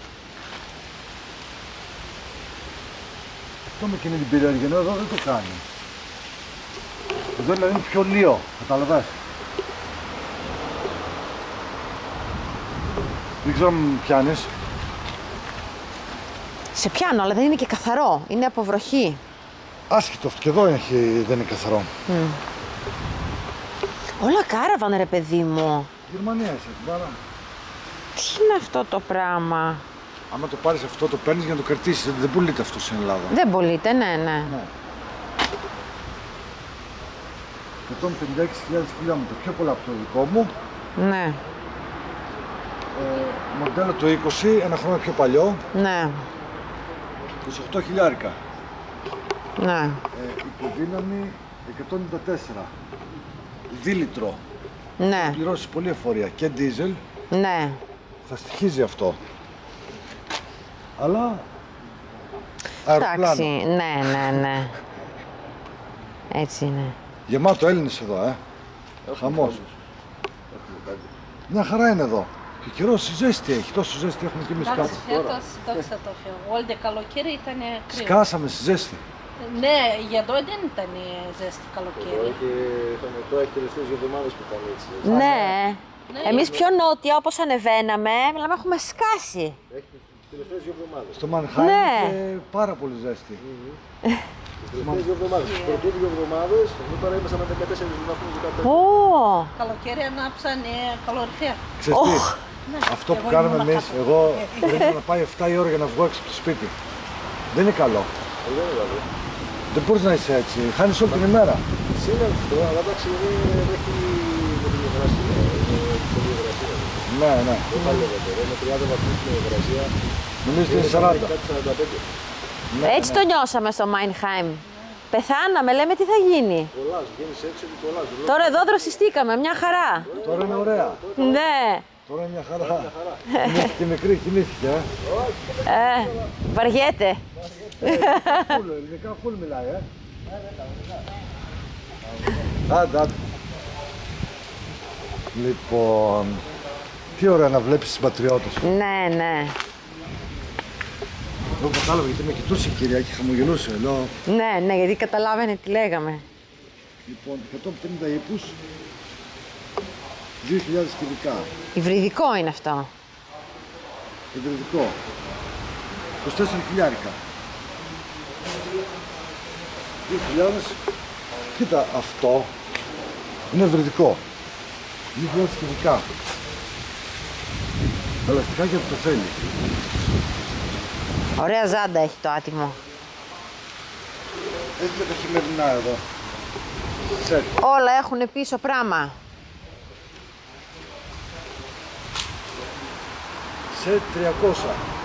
αυτό με εκείνη την περίεργη, ενώ εδώ δεν το κάνει. Εδώ δηλαδή είναι πιο λίο, καταλαβαίνεις. Δεν ξέρω αν με πιάνεις. Σε πιάνω, αλλά δεν είναι και καθαρό. Είναι από βροχή. Άσχετο αυτό και εδώ δεν είναι καθαρό. Όλα κάραβαν, ρε παιδί μου. Γερμανία είσαι, πάρα. Τι είναι αυτό το πράγμα. Άμα το πάρεις αυτό, το παίρνεις για να το κρατήσεις. Δεν πουλείται αυτό στην Ελλάδα. Δεν πωλείται, ναι, ναι. 156.000 χιλιόμετρα, πιο πολλά από το δικό μου. Ναι. Μοντέλο του 20, ένα χρόνο πιο παλιό, Ναι, 28 χιλιάρικα. ναι. Υποδύναμη 194. Δίλητρο. Ναι, Πληρώσεις πολύ εφορία και ντίζελ, ναι. θα στοιχίζει αυτό. Αλλά αεροπλάνο. Εντάξει, ναι. Έτσι είναι. Γεμάτο Έλληνες εδώ, Χαμός. Μια χαρά είναι εδώ. Και καιρός ζέστη έχει, τόσο ζέστη έχουμε και εμείς κάτω. Φέτος, δόξα τω Θεώ, όλο το καλοκαίρι ήταν κρύο. Σκάσαμε στη ζέστη. Ναι, για εδώ δεν ήταν ζέστη καλοκαίρι. Είχαμε τώρα οι τελευταίες 2 εβδομάδες που ήταν έτσι. Ναι. Ναι. Εμείς πιο νότια, όπως ανεβαίναμε, μιλάμε, έχουμε σκάσει. Έχει τις τελευταίες 2 εβδομάδες. Στο Μανχάιμ Ναι. πάρα πολύ ζέστη. Τις τελευταίες 2 εβδομάδες. Τις πρωτού 2 εβδομάδες, ενώ τώρα είμαστε με 14 βαθμούς 15. Ω, Καλοκαίρι ανάψαν καλοριφέρ. Ξέρεις τι, Οχ. αυτό που εγώ κάνουμε ήμουν εμείς, κάτω. εγώ πρέπει να πάει 7 η ώρα για να βγω έξω από το σπίτι. Δεν είναι καλό. Δεν είναι καλό. Δεν μπορείς να είσαι έτσι, χάνεις όλη την ημέρα. Σήμερα αυτό, αλλά εντάξει, δεν έχει με την υγρασία. Πολύ υγρασία. Ναι, ναι. Δεν θα λέγατε, με 30 βαθμούς την υγρασία. Νομίζω ότι είναι 40. Κάτι 45. Ναι, έτσι ναι. το νιώσαμε στο Μάινχάιμ. Πεθάναμε, λέμε τι θα γίνει. Κολλάς, βγαίνεις έξω και κολλάς. Τώρα εδώ δροσιστήκαμε, μια χαρά. Τώρα είναι ωραία. Ναι. Τώρα είναι μια χαρά. Κοιμήθηκε μικρή, κοιμήθηκε. Βαριέται. Φουλ, ελληνικά φουλ μιλάει, Άντε, άντε. Λοιπόν, τι ωραία να βλέπεις τις πατριώτες. Ναι, ναι. Εγώ κατάλαβα γιατί με κοιτούσε η κυρία και χαμογελούσε. Λέω, Ναι, γιατί καταλάβαινε τι λέγαμε. λοιπόν, 150 ύπους, 2.000 κυβικά. Υβριδικό είναι αυτό. Υβριδικό. 24 χιλιάρικα. 2.000. Κοίτα, αυτό είναι υβριδικό. 2.000 κυβικά. Τα λαστιχάκια που το θέλει. Ωραία ζάντα έχει το άτιμο. Έχει και τα χειμερινά εδώ. Σετ. Όλα έχουν πίσω πράγμα. Σε 300.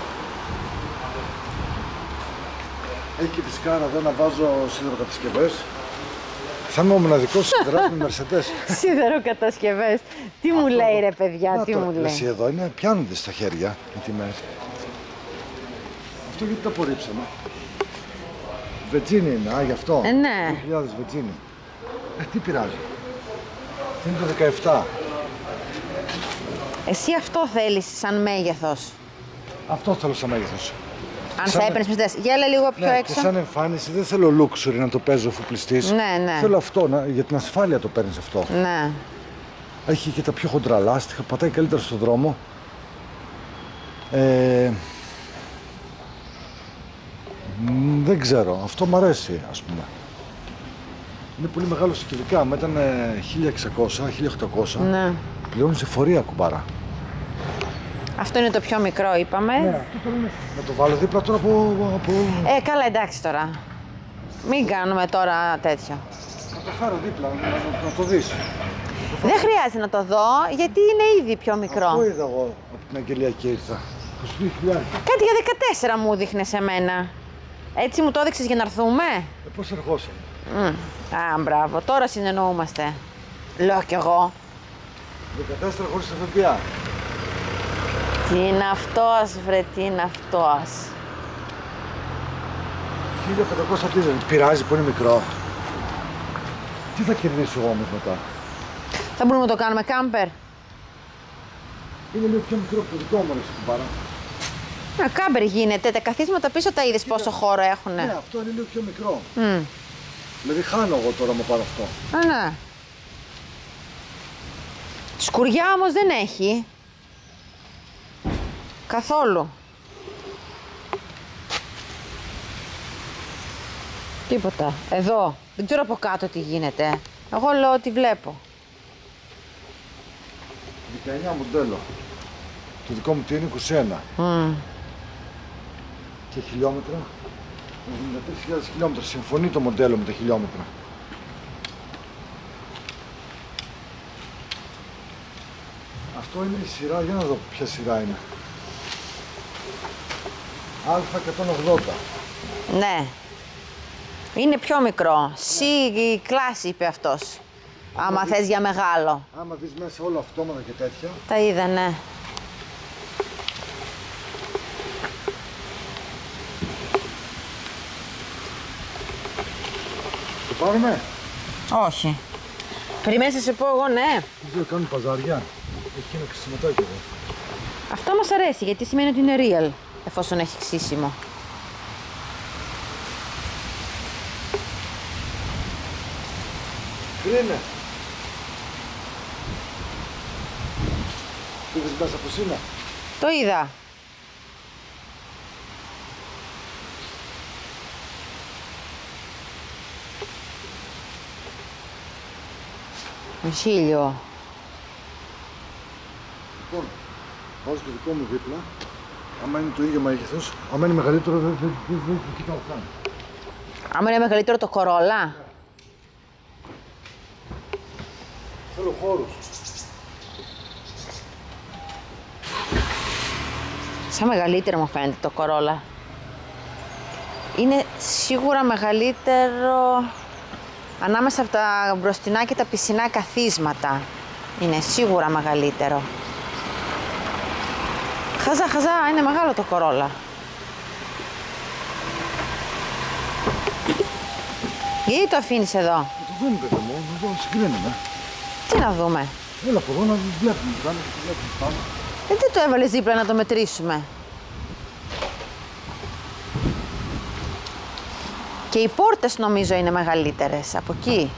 Έχει και τη σκάρα εδώ να βάζω σιδηροκατασκευές. Θα είμαι ο μοναδικός σιδεράς με Mercedes. Σιδεροκατασκευές. Τι μου λέει ρε παιδιά, τι μου Εσύ λέει. εδώ είναι, πιάνονται στα χέρια οι τιμές. Αυτό γιατί το απορρίψαμε. Βετζίνη είναι, γι' αυτό. Ναι. 2.000 βετζίνη. Τι πειράζει. Είναι το 17. Εσύ αυτό θέλεις σαν μέγεθος. Αυτό θέλω σαν μέγεθος. Αν Σαν- θα έπαιρνες Mercedes. Για έλα λίγο πιο Ναι, έξω. και σαν εμφάνιση δεν θέλω luxury να το παίζω φουπλιστής. Ναι, ναι. Θέλω αυτό, για την ασφάλεια το παίρνεις αυτό. Ναι. Έχει και τα πιο χοντρά λάστιχα, πατάει καλύτερα στον δρόμο. Δεν ξέρω, αυτό μου αρέσει ας πούμε. Είναι πολύ μεγάλο κυβικά, με ήταν 1600-1800. Ναι. Πληρώνεις εφορία κουμπάρα. Αυτό είναι το πιο μικρό είπαμε. Να το βάλω δίπλα τώρα από... Καλά εντάξει τώρα. Μην κάνουμε τώρα τέτοιο. Να το φέρω δίπλα, να το δεις. Δεν χρειάζεται να το δω, γιατί είναι ήδη πιο μικρό. Αυτό είδα εγώ από την αγγελία και ήρθα. 22.000. Κάτι για 14 μου δείχνε σε μένα. Έτσι μου το έδειξες για να έρθουμε. Πώς ερχόσαμε. Α, μπράβο. Τώρα συνεννοούμαστε. Λέω κι εγώ. 14 χωρίς ΦΠΑ. Τι είναι αυτός, βρε, τι είναι αυτός. 1500 δίζελ. Πειράζει που είναι μικρό. Τι θα κερδίσω εγώ όμως μετά. Θα μπορούμε να το κάνουμε κάμπερ. Είναι λίγο πιο μικρό από το δικό μου, ρε κουμπάρα. Κάμπερ γίνεται. Τα καθίσματα πίσω τα είδες πόσο χώρο έχουνε. Ναι, αυτό είναι λίγο πιο μικρό. Μμ. Δηλαδή χάνω εγώ τώρα μου πάρω αυτό. Α, ναι. Σκουριά όμως δεν έχει. Καθόλου. Τίποτα. Εδώ. Δεν ξέρω από κάτω τι γίνεται. Εγώ λέω ότι βλέπω. 19 μοντέλο. Το δικό μου τι είναι 21. Και χιλιόμετρα. 73.000 χιλιόμετρα. Συμφωνεί το μοντέλο με τα χιλιόμετρα. Αυτό Αυτό είναι η σειρά, για να δω ποια σειρά είναι. Α180. Ναι. Είναι πιο μικρό. C class είπε αυτός. Άμα θες για μεγάλο. Άμα δεις μέσα όλα αυτόματα και τέτοια. Τα είδα, ναι. Το πάρουμε. Όχι. Περιμένεις να σε πω εγώ, ναι. Δεν ξέρω, κάνουν παζαριά. Έχει ένα ξυσιματάκι εδώ. Αυτό μας αρέσει γιατί σημαίνει ότι είναι real, εφόσον έχει ξύσιμο. Κρίνε. Είδες μέσα πως είναι. Το είδα. Με χίλιο. Λοιπόν, βάζω το δικό μου δίπλα. Άμα είναι το ίδιο μέγεθος, άμα είναι μεγαλύτερο δεν κοιτάω καν. Άμα είναι μεγαλύτερο το Κορόλα. Θέλω χώρους. Σαν μεγαλύτερο μου φαίνεται το Κορόλα. Είναι σίγουρα μεγαλύτερο ανάμεσα από τα μπροστινά και τα πισινά καθίσματα. Είναι σίγουρα μεγαλύτερο. Χαζά, είναι μεγάλο το Κορόλα. Γιατί το αφήνεις εδώ. Το δούμε παιδί μου, να το συγκρίνουμε. Τι να δούμε. Έλα από εδώ να βλέπουμε, κάνουμε και το βλέπουμε πάνω. Δεν το έβαλες δίπλα να το μετρήσουμε. Και οι πόρτες νομίζω είναι μεγαλύτερες από εκεί.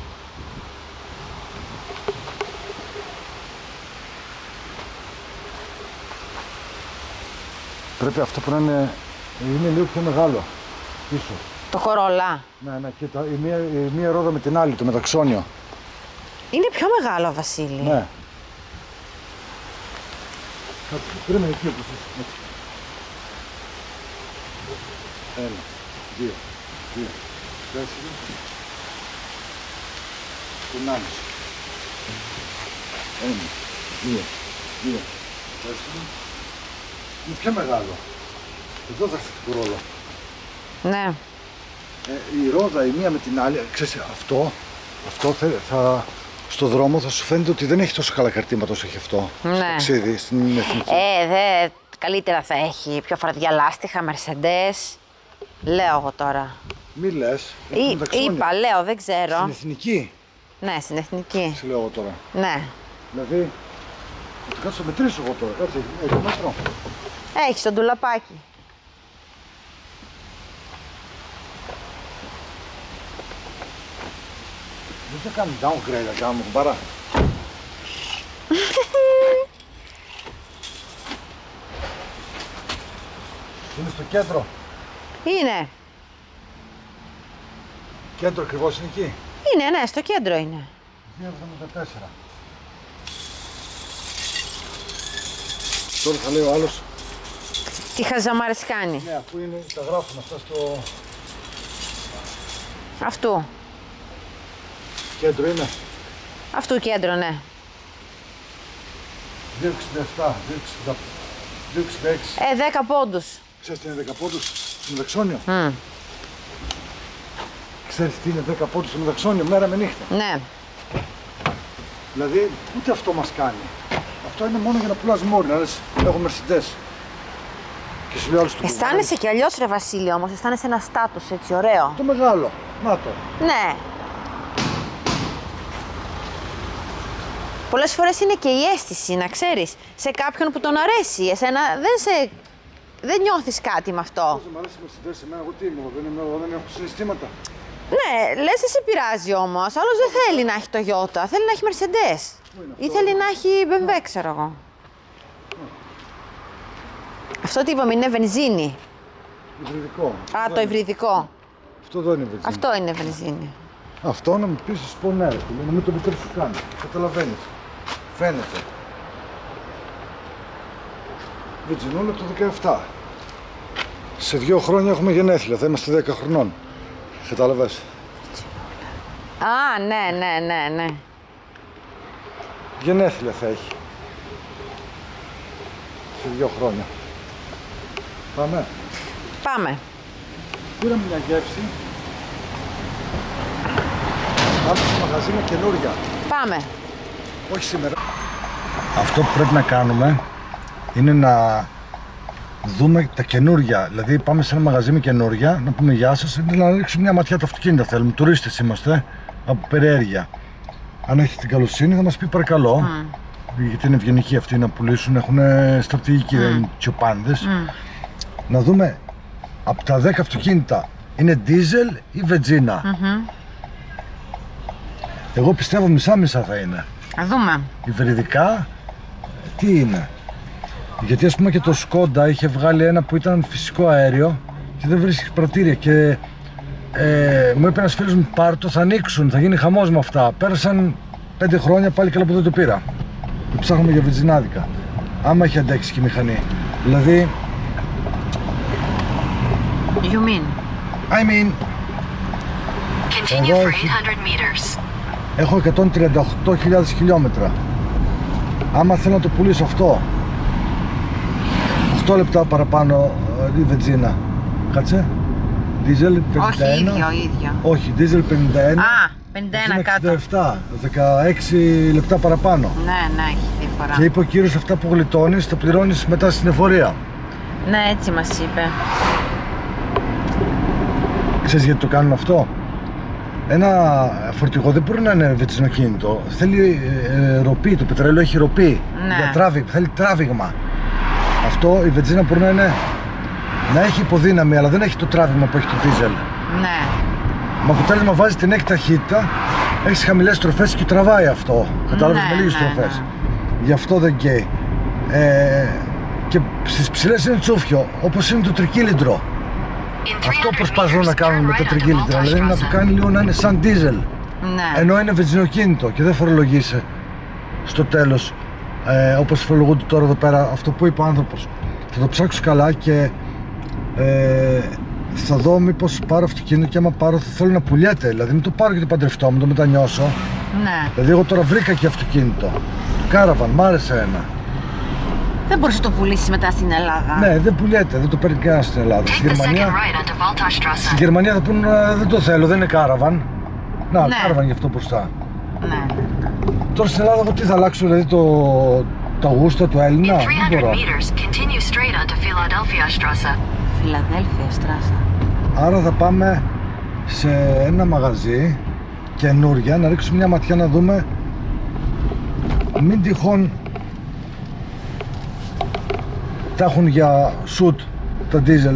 Πρέπει αυτό που να είναι λίγο πιο μεγάλο πίσω. Το Κορόλα. Ναι, και η μία ρόδα με την άλλη, το μεταξώνιο. Είναι πιο μεγάλο, Βασίλη. Ναι. Κάτσε, περίμενε εκεί όπως είσαι. Ένα, δύο, τέσσερα. Ενάμιση. Ένα, δύο, τέσσερα. Είναι πιο μεγάλο. Εδώ θα έρθει το Κορόλα. Ναι. Η ρόδα η μία με την άλλη, ξέρεις, αυτό θα, στο δρόμο θα σου φαίνεται ότι δεν έχει τόσο καλά καρτήματα όσο έχει αυτό. Ναι. Στο ταξίδι, στην εθνική. Καλύτερα θα έχει πιο φαρδιά λάστιχα, Mercedes. Λέω εγώ τώρα. Μη λες. Είπα, λέω, δεν ξέρω. Στην εθνική. Ναι, στην εθνική. Σε λέω εγώ τώρα. Ναι. Δηλαδή, θα το κάτσω να μετρήσω εγώ τώρα. Κάτσε, έχει μέτρο. Έχεις το ντουλαπάκι. Δεν θα κάνει downgrade να κάνουμε κουμπάρα. Είναι στο κέντρο. Είναι. Κέντρο ακριβώς είναι εκεί. Είναι, ναι, στο κέντρο είναι. 2,74. Τώρα θα λέει ο άλλος. Τι χαζαμάρες κάνει. Ναι, αφού είναι, τα γράφουν αυτά στο Αυτού. κέντρο είναι. Αυτού κέντρο, ναι. 2,67, 2,66. 10 πόντους. Ξέρεις τι είναι 10 πόντους στο μεταξώνιο. Ξέρεις τι είναι 10 πόντους στο μεταξώνιο, μέρα με νύχτα. Ναι. Δηλαδή, ούτε αυτό μας κάνει. Αυτό είναι μόνο για να πουλάς μόρι, να λες, έχω Mercedes. Και σου λέει άλλος του Αισθάνεσαι κι αλλιώς, ρε Βασίλη, όμως. Αισθάνεσαι ένα στάτους έτσι ωραίο. το μεγάλο. Να το. Ναι. Πολλές φορές είναι και η αίσθηση, να ξέρεις, σε κάποιον που τον αρέσει. Εσένα δεν νιώθεις κάτι με αυτό. Όσο μ' αρέσει η Mercedes, εμένα εγώ τι είμαι, δεν έχω συναισθήματα. Ναι, λες εσύ πειράζει όμως. Άλλος δεν θέλει να έχει Toyota, θέλει να έχει Mercedes. Ή θέλει να έχει BMW, ξέρω εγώ. Αυτό τι είπαμε, είναι βενζίνη. Υβριδικό. Α, το υβριδικό. Αυτό εδώ είναι βενζίνη. Αυτό είναι βενζίνη. Αυτό να μου πεις, σου πω ναι, ρε φίλε, να μην το επιτρέψει καν. Καταλαβαίνεις. Φαίνεται. Βενζινόλα το 17. Σε 2 χρόνια έχουμε γενέθλια, θα είμαστε 10 χρονών. Κατάλαβες. Α, ναι. Γενέθλια θα έχει. σε 2 χρόνια. Πάμε. Πάμε. Πήραμε μια γεύση. Πάμε στο μαγαζί με καινούρια. Πάμε. Όχι σήμερα. Αυτό που πρέπει να κάνουμε είναι να δούμε τα καινούρια. Δηλαδή πάμε σε ένα μαγαζί με καινούρια, να πούμε γεια σας, να ρίξουμε μια ματιά τα αυτοκίνητα θέλουμε. Τουρίστες είμαστε, από περιέργεια. Αν έχετε την καλοσύνη θα μας πει παρακαλώ. Γιατί είναι ευγενικοί αυτοί να πουλήσουν, έχουν στρατηγική, δεν είναι τσιοπάνδες. Να δούμε από τα 10 αυτοκίνητα είναι diesel ή βενζίνα. Εγώ πιστεύω μισά-μισά θα είναι. Θα δούμε. Υβριδικά, τι είναι. Γιατί ας πούμε και το Skoda είχε βγάλει ένα που ήταν φυσικό αέριο και δεν βρίσκει πρατήρια και μου είπε ένας φίλος μου πάρ' το, θα ανοίξουν, θα γίνει χαμός με αυτά. Πέρασαν 5 χρόνια πάλι καλά που δεν το πήρα. Το ψάχνουμε για βενζινάδικα. Άμα έχει αντέξει και η μηχανή. Δηλαδή... You mean? I mean... Continue for 800 meters. Έχω 138.000 χιλιόμετρα. Άμα θέλω να το πουλήσω αυτό 8 λεπτά παραπάνω η βενζίνα. Κάτσε. Diesel 51. Όχι, ίδιο. Όχι, diesel 51. Α, 51 κάτω. 67, 16 λεπτά παραπάνω. Ναι, έχει διαφορά. Και είπε ο κύριος αυτά που γλιτώνεις, τα πληρώνεις μετά στην εφορία. Ναι, έτσι μας είπε. Ξέρεις γιατί το κάνουν αυτό? Ένα φορτηγό δεν μπορεί να είναι βενζινοκίνητο. Θέλει ροπή, το πετρέλαιο έχει ροπή. Ναι. Για τράβηγμα, θέλει τράβηγμα. Αυτό η βενζίνα μπορεί να έχει υποδύναμη, αλλά δεν έχει το τράβηγμα που έχει το δίζελ. Ναι. Με αποτέλεσμα βάζει την έκτη ταχύτητα, έχεις χαμηλές στροφές και τραβάει αυτό. Κατάλαβες, με λίγες στροφές. Γι' αυτό δεν καίει. Και στις ψηλές είναι τσούφιο, όπως είναι το τρικύλιντρο. Αυτό προσπαθούν να κάνουν με τα τρικύλιντρα, δηλαδή να το κάνει λίγο να είναι σαν δίζελ. Ναι. Ενώ είναι βενζινοκίνητο και δεν φορολογείσαι στο τέλος, όπως φορολογούνται τώρα εδώ πέρα. Αυτό που είπε ο άνθρωπος, θα το ψάξω καλά και θα δω μήπως πάρω αυτοκίνητο και άμα πάρω θα θέλω να πουλιέται. Δηλαδή μην το πάρω και το παντρευτώ, μην το μετανιώσω. Ναι. Δηλαδή εγώ τώρα βρήκα και αυτοκίνητο, Caravan, μ' άρεσε ένα. Δεν μπορείς να το πουλήσεις μετά στην Ελλάδα. Ναι, δεν πουλιέται, δεν το παίρνει κανένας στην Ελλάδα. Στην Γερμανία θα πούνε δεν το θέλω, δεν είναι Caravan. Να, Ναι. Caravan γι' αυτό μπροστά. Ναι. Τώρα στην Ελλάδα εγώ τι θα αλλάξω, δηλαδή το γούστο του Έλληνα, δεν μπορώ. Φιλαδέλφια Στράσα. Άρα θα πάμε σε ένα μαγαζί καινούρια, να ρίξουμε μια ματιά να δούμε, μην τυχόν τα έχουν για shoot τα diesel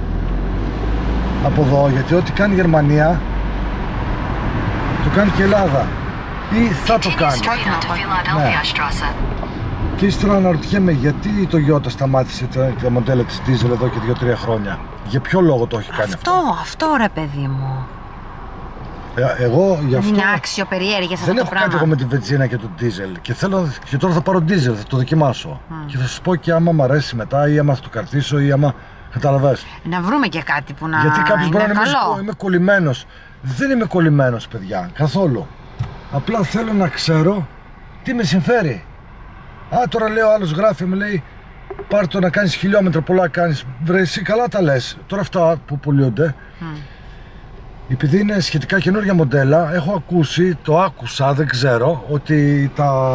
από εδώ, γιατί ό,τι κάνει η Γερμανία το κάνει και η Ελλάδα ή θα το κάνει. Ναι. Και ύστερα αναρωτιέμαι γιατί η Toyota σταμάτησε τα μοντέλα της diesel εδώ και 2-3 χρόνια. Για ποιο λόγο το έχει κάνει αυτό? Αυτό ρε παιδί μου. Εγώ γι' αυτό Είναι άξιο περιέργειας αυτό δεν το έχω κάτι εγώ πράγμα. με τη βενζίνα και το diesel και θέλω, και τώρα θα πάρω diesel, θα το δοκιμάσω και θα σου πω και άμα μ' αρέσει μετά ή άμα θα το κρατήσω ή άμα καταλαβαίνεις. Να βρούμε και κάτι που να Γιατί κάποιος μπορεί είναι να καλό. είμαι κολλημένος. Δεν είμαι κολλημένος, παιδιά, καθόλου. Απλά θέλω να ξέρω τι με συμφέρει. Τώρα λέει ο άλλος, γράφει, μου λέει πάρ' το να κάνεις χιλιόμετρα, πολλά κάνεις. Βρε εσύ καλά τα λες. Τώρα αυτά που πουλούνται, επειδή είναι σχετικά καινούργια μοντέλα, έχω ακούσει, το άκουσα, δεν ξέρω, ότι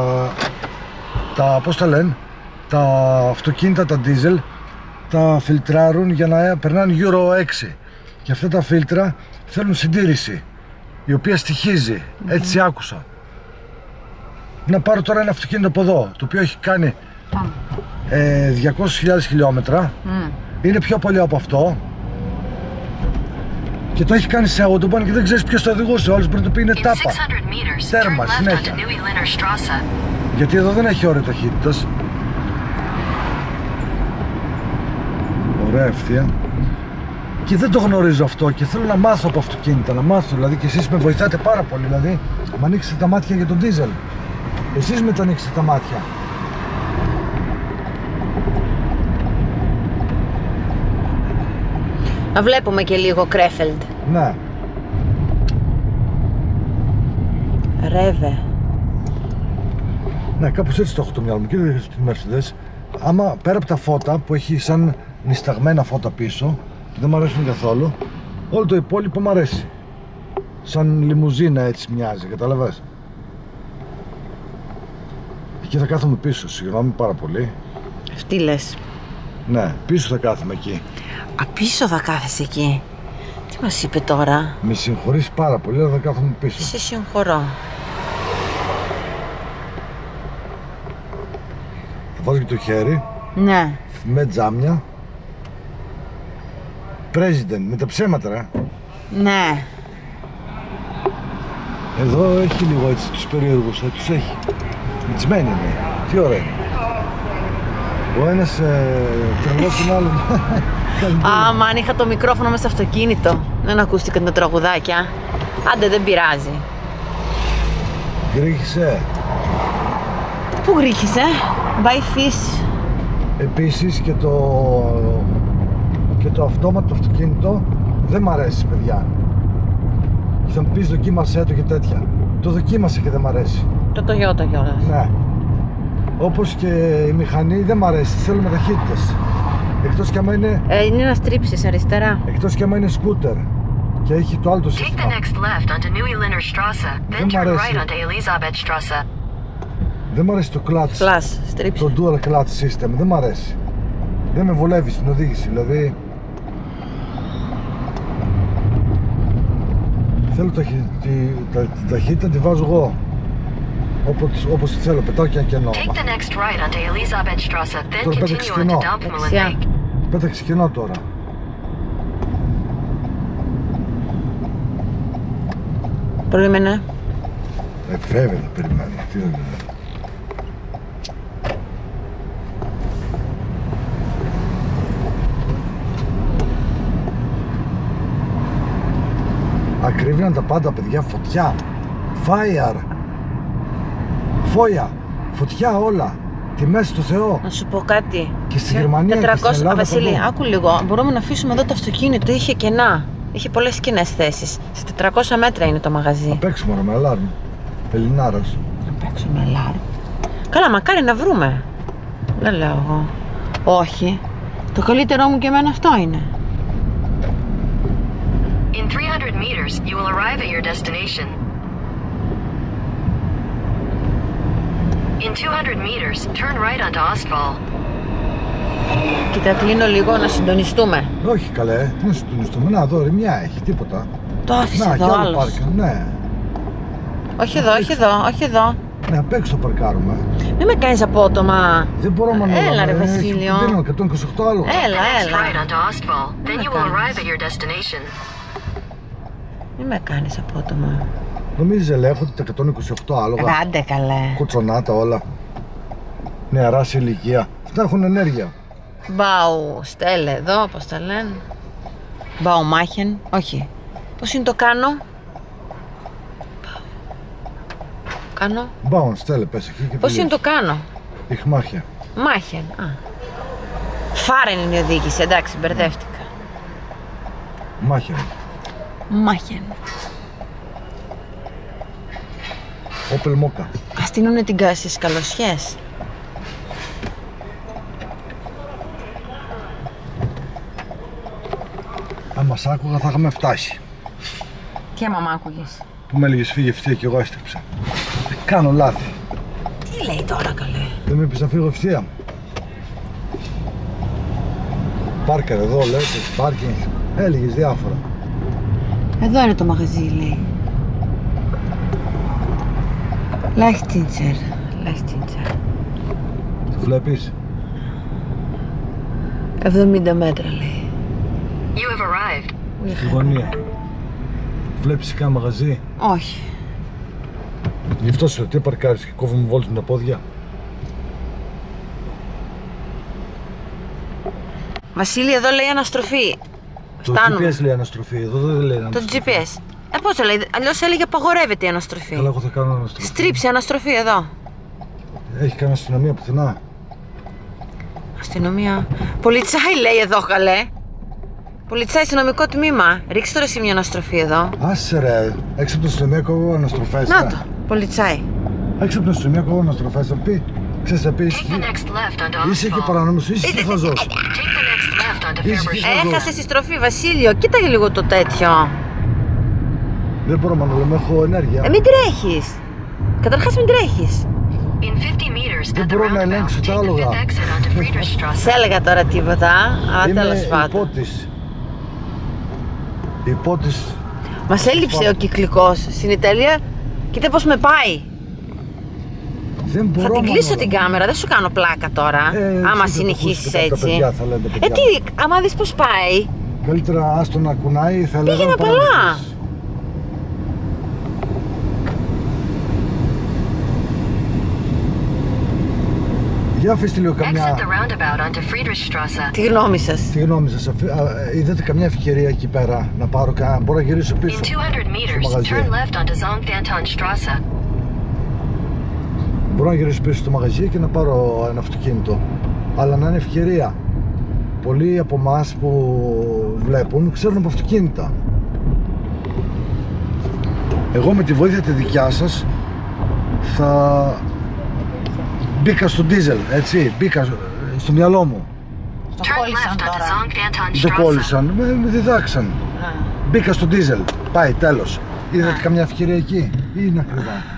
πώς τα λένε, τα αυτοκίνητα, τα diesel, τα φιλτράρουν για να περνάνε Euro 6. Και αυτά τα φίλτρα θέλουν συντήρηση, η οποία στοιχίζει, έτσι άκουσα. Να πάρω τώρα ένα αυτοκίνητο από εδώ, το οποίο έχει κάνει 200.000 χιλιόμετρα, είναι πιο πολύ από αυτό και το έχει κάνει σε autobahn και δεν ξέρεις ποιος το οδηγούσε, ο άλλος μπορεί να το πει είναι τάπα, τέρμα, συνέχεια. Γιατί εδώ δεν έχει όριο ταχύτητας. Ωραία ευθεία. Και δεν το γνωρίζω αυτό και θέλω να μάθω από αυτοκίνητα, να μάθω, δηλαδή και εσείς με βοηθάτε πάρα πολύ, δηλαδή με ανοίξετε τα μάτια για τον diesel. Εσείς με τα ανοίξετε τα μάτια. Να βλέπουμε και λίγο Κρέφελντ. Ναι. Ρεύε. Ναι, κάπως έτσι το έχω το μυαλό μου. Κοίτα στη Mercedes, άμα πέρα από τα φώτα που έχει σαν νησταγμένα φώτα πίσω, που δεν μου αρέσουν καθόλου, όλο το υπόλοιπο μου αρέσει. Σαν λιμουζίνα έτσι μοιάζει, καταλαβες. Εκεί θα κάθομαι πίσω, συγγνώμη πάρα πολύ. Αυτή λες. Ναι, πίσω θα κάθομαι εκεί. Πίσω θα κάθεσαι εκεί. Τι μας είπε τώρα? Με συγχωρείς πάρα πολύ, αλλά θα κάθομαι πίσω. Σε συγχωρώ. Θα βάζω και το χέρι, Ναι. με τζάμια. President, με τα ψέματα ρε. Ναι. Εδώ έχει λίγο έτσι τους περίεργους, τους έχει. Μητσμένοι είναι. Τι ωραία είναι. Ο ένας τρελός τον άλλον. Άμα αν είχα το μικρόφωνο μέσα στο αυτοκίνητο, δεν ακούστηκαν τα τραγουδάκια. Άντε, δεν πειράζει. Γρίχησε. Πού γρίχησε? By fish. Επίσης και το αυτόματο αυτοκίνητο δεν μ' αρέσει, παιδιά. Θα μου πεις δοκίμασέ το και τέτοια. Το δοκίμασε και δεν μ' αρέσει. Το Toyota κιόλας. Ναι. Όπως και η μηχανή δεν μ' αρέσει, θέλουμε ταχύτητες. Εκτός κι άμα είναι, Είναι να στρίψεις αριστερά. εκτός κι άμα είναι σκούτερ και έχει το άλλο το Take the σύστημα. next left onto Neue Straße, then turn αρέσει. right onto Elisabethstraße. Δεν μ' αρέσει το clutch, Φλάς, στρίψε. το dual clutch system, δεν μ' αρέσει. Δεν με βολεύει στην οδήγηση, δηλαδή. Θέλω την ταχύτητα τη βάζω εγώ. Όπως τη θέλω, πετάω και ένα κενό. Take the next right onto Elisabethstraße, then Τώρα πέταξε continue κενό. onto Δεξιά. Dampfmühlenweg. Πέταξε κενό τώρα. Περίμενε. Βέβαια θα περιμένω. Τι δεν περιμένω. Ακρίβαιναν τα πάντα, παιδιά. Φωτιά. Fire. Φόια. Φωτιά όλα. Τιμές του Θεό. Να σου πω κάτι. Και στη Γερμανία και στην Ελλάδα. Βασίλη, παντού. άκου λίγο. Μπορούμε να αφήσουμε εδώ το αυτοκίνητο. Είχε κενά. Είχε πολλές κοινές θέσεις. Σε 400 μέτρα είναι το μαγαζί. Να παίξουμε ρε, με αλάρμ. Ελληνάρας. Να παίξουμε αλάρμ. Καλά, μακάρι να βρούμε. Δεν λέω εγώ. Όχι. Το καλύτερό μου και εμένα αυτό είναι. In 300 meters, you will arrive at your destination. In 200 meters, turn right onto Ostwall. Κοίτα, κλείνω λίγο να συντονιστούμε. Όχι καλέ, τι να συντονιστούμε. Να δω, ρε, μια έχει, τίποτα. Το άφησε Να, εδώ κι άλλο άλλος. πάρκινγκ, ναι. Όχι εδώ, όχι εδώ, όχι εδώ. Ναι, απ' έξω το παρκάρουμε. Μην με κάνεις απότομα. Δεν μπορώ να Έλα, ρε, Βασίλειο. Δεν είναι 128 άλλο. Έλα, Next έλα. right onto Ostwall, then you will arrive at your destination. Μην με κάνεις απότομα. Νομίζεις ελέγχονται τα 128 άλογα. Άντε καλέ. Κουτσονάτα όλα. Νεαρά σε ηλικία. Αυτά έχουν ενέργεια. Μπάου στέλε εδώ, πώς τα λένε. Μπάου μάχεν. Όχι. Πώς είναι το κάνω. Κάνω. Μπάουν, στέλε, πες εκεί και Πώς είναι το κάνω. Ich mache. Μάχεν. Φάρεν είναι η οδήγηση. Εντάξει, μπερδεύτηκα. Μάχε. Μάχεν. Όπελ Μόκα. Ας στείνουνε την κάση στις καλοσιές. Αν μας άκουγα θα είχαμε φτάσει. Τι άμα μ' άκουγες. Που με έλεγες φύγε ευθεία και εγώ έστρεψα. Κάνω λάθη. Τι λέει τώρα καλέ. Δεν με είπες να φύγω ευθεία. Πάρκερ εδώ λέτε, πάρκινγκ. Έλεγες διάφορα. Εδώ είναι το μαγαζί λέει. Λάχτιντσερ. Λάχτιντσερ. Το βλέπεις. 70 μέτρα λέει. You have arrived. Στη γωνία. Βλέπεις κανένα μαγαζί. Όχι. Γι' αυτό σου λέω τι παρκάρεις και κόβω μου βόλτες με τα πόδια. Βασίλη, εδώ λέει αναστροφή. Το Φτάνουμε. GPS λέει αναστροφή, εδώ δεν λέει Το αναστροφή. GPS. Πώς το λέει, αλλιώς έλεγε απαγορεύεται η αναστροφή. Καλά, εγώ θα κάνω αναστροφή. Στρίψε αναστροφή εδώ. Έχει κανένα αστυνομία πουθενά. Αστυνομία. Πολιτσάι λέει εδώ καλέ. Πολιτσάι αστυνομικό τμήμα. Ρίξτε τώρα εσύ μια αναστροφή εδώ. Άσε ρε, έξω από το αστυνομία κόβω αναστροφές. Να το. Πολιτσάι. Έξω από το αστυνομία κόβω αναστροφές, θα πει. Ξέρεις να πεις, Take the next left onto είσαι και Ostfold. παρανόμος, είσαι και χαζός. Take the next left onto Easy, Fairbush. easy. Έχασε τη στροφή, Βασίλειο. Κοίταγε λίγο το τέτοιο. Δεν μπορώ Μανώλη, με έχω ενέργεια. Μην τρέχεις. Καταρχάς μην τρέχεις. In 50 meters Δεν at the μπορώ να roundabout, ελέγξω τα take the άλογα. fifth exit onto Friedrichstraße. Σε έλεγα τώρα τίποτα, αλλά Είμαι τέλος πάντων. υπότης. Υπότης. Μας έλειψε ο κυκλικός στην Ιταλία. Κοίτα πώς με πάει. Δεν μπορώ Θα την κλείσω Μανώλη. την κάμερα, δεν σου κάνω πλάκα τώρα. Άμα έτσι, συνεχίσεις τα έτσι. παιδιά θα λένε, παιδιά. Τι, άμα δεις πώς πάει. Καλύτερα άστο να κουνάει, θα λέγανε. Πήγαινε παρά να απαλά. πεις. Για αφήστε λίγο Exit the καμιά. roundabout onto Friedrichstraße. Τι γνώμη σας. Τι γνώμη σας, είδατε καμιά ευκαιρία εκεί πέρα να πάρω κανένα, μπορώ να γυρίσω In πίσω. 200 meters, μαγαζί. turn left onto Zonk-Danton-Straße. Μπορώ να γυρίσω πίσω στο μαγαζί και να πάρω ένα αυτοκίνητο. Αλλά να είναι ευκαιρία. Πολλοί από εμάς που βλέπουν ξέρουν από αυτοκίνητα. Εγώ με τη βοήθεια τη δικιά σας θα μπήκα στο ντίζελ, έτσι, μπήκα στο μυαλό μου. Το Turn κόλλησαν left onto τώρα. Δεν Zonk-Danton-Straße. κόλλησαν, με διδάξαν. Α. Μπήκα στο ντίζελ, πάει τέλος. Είδατε καμιά ευκαιρία εκεί ή είναι ακριβά.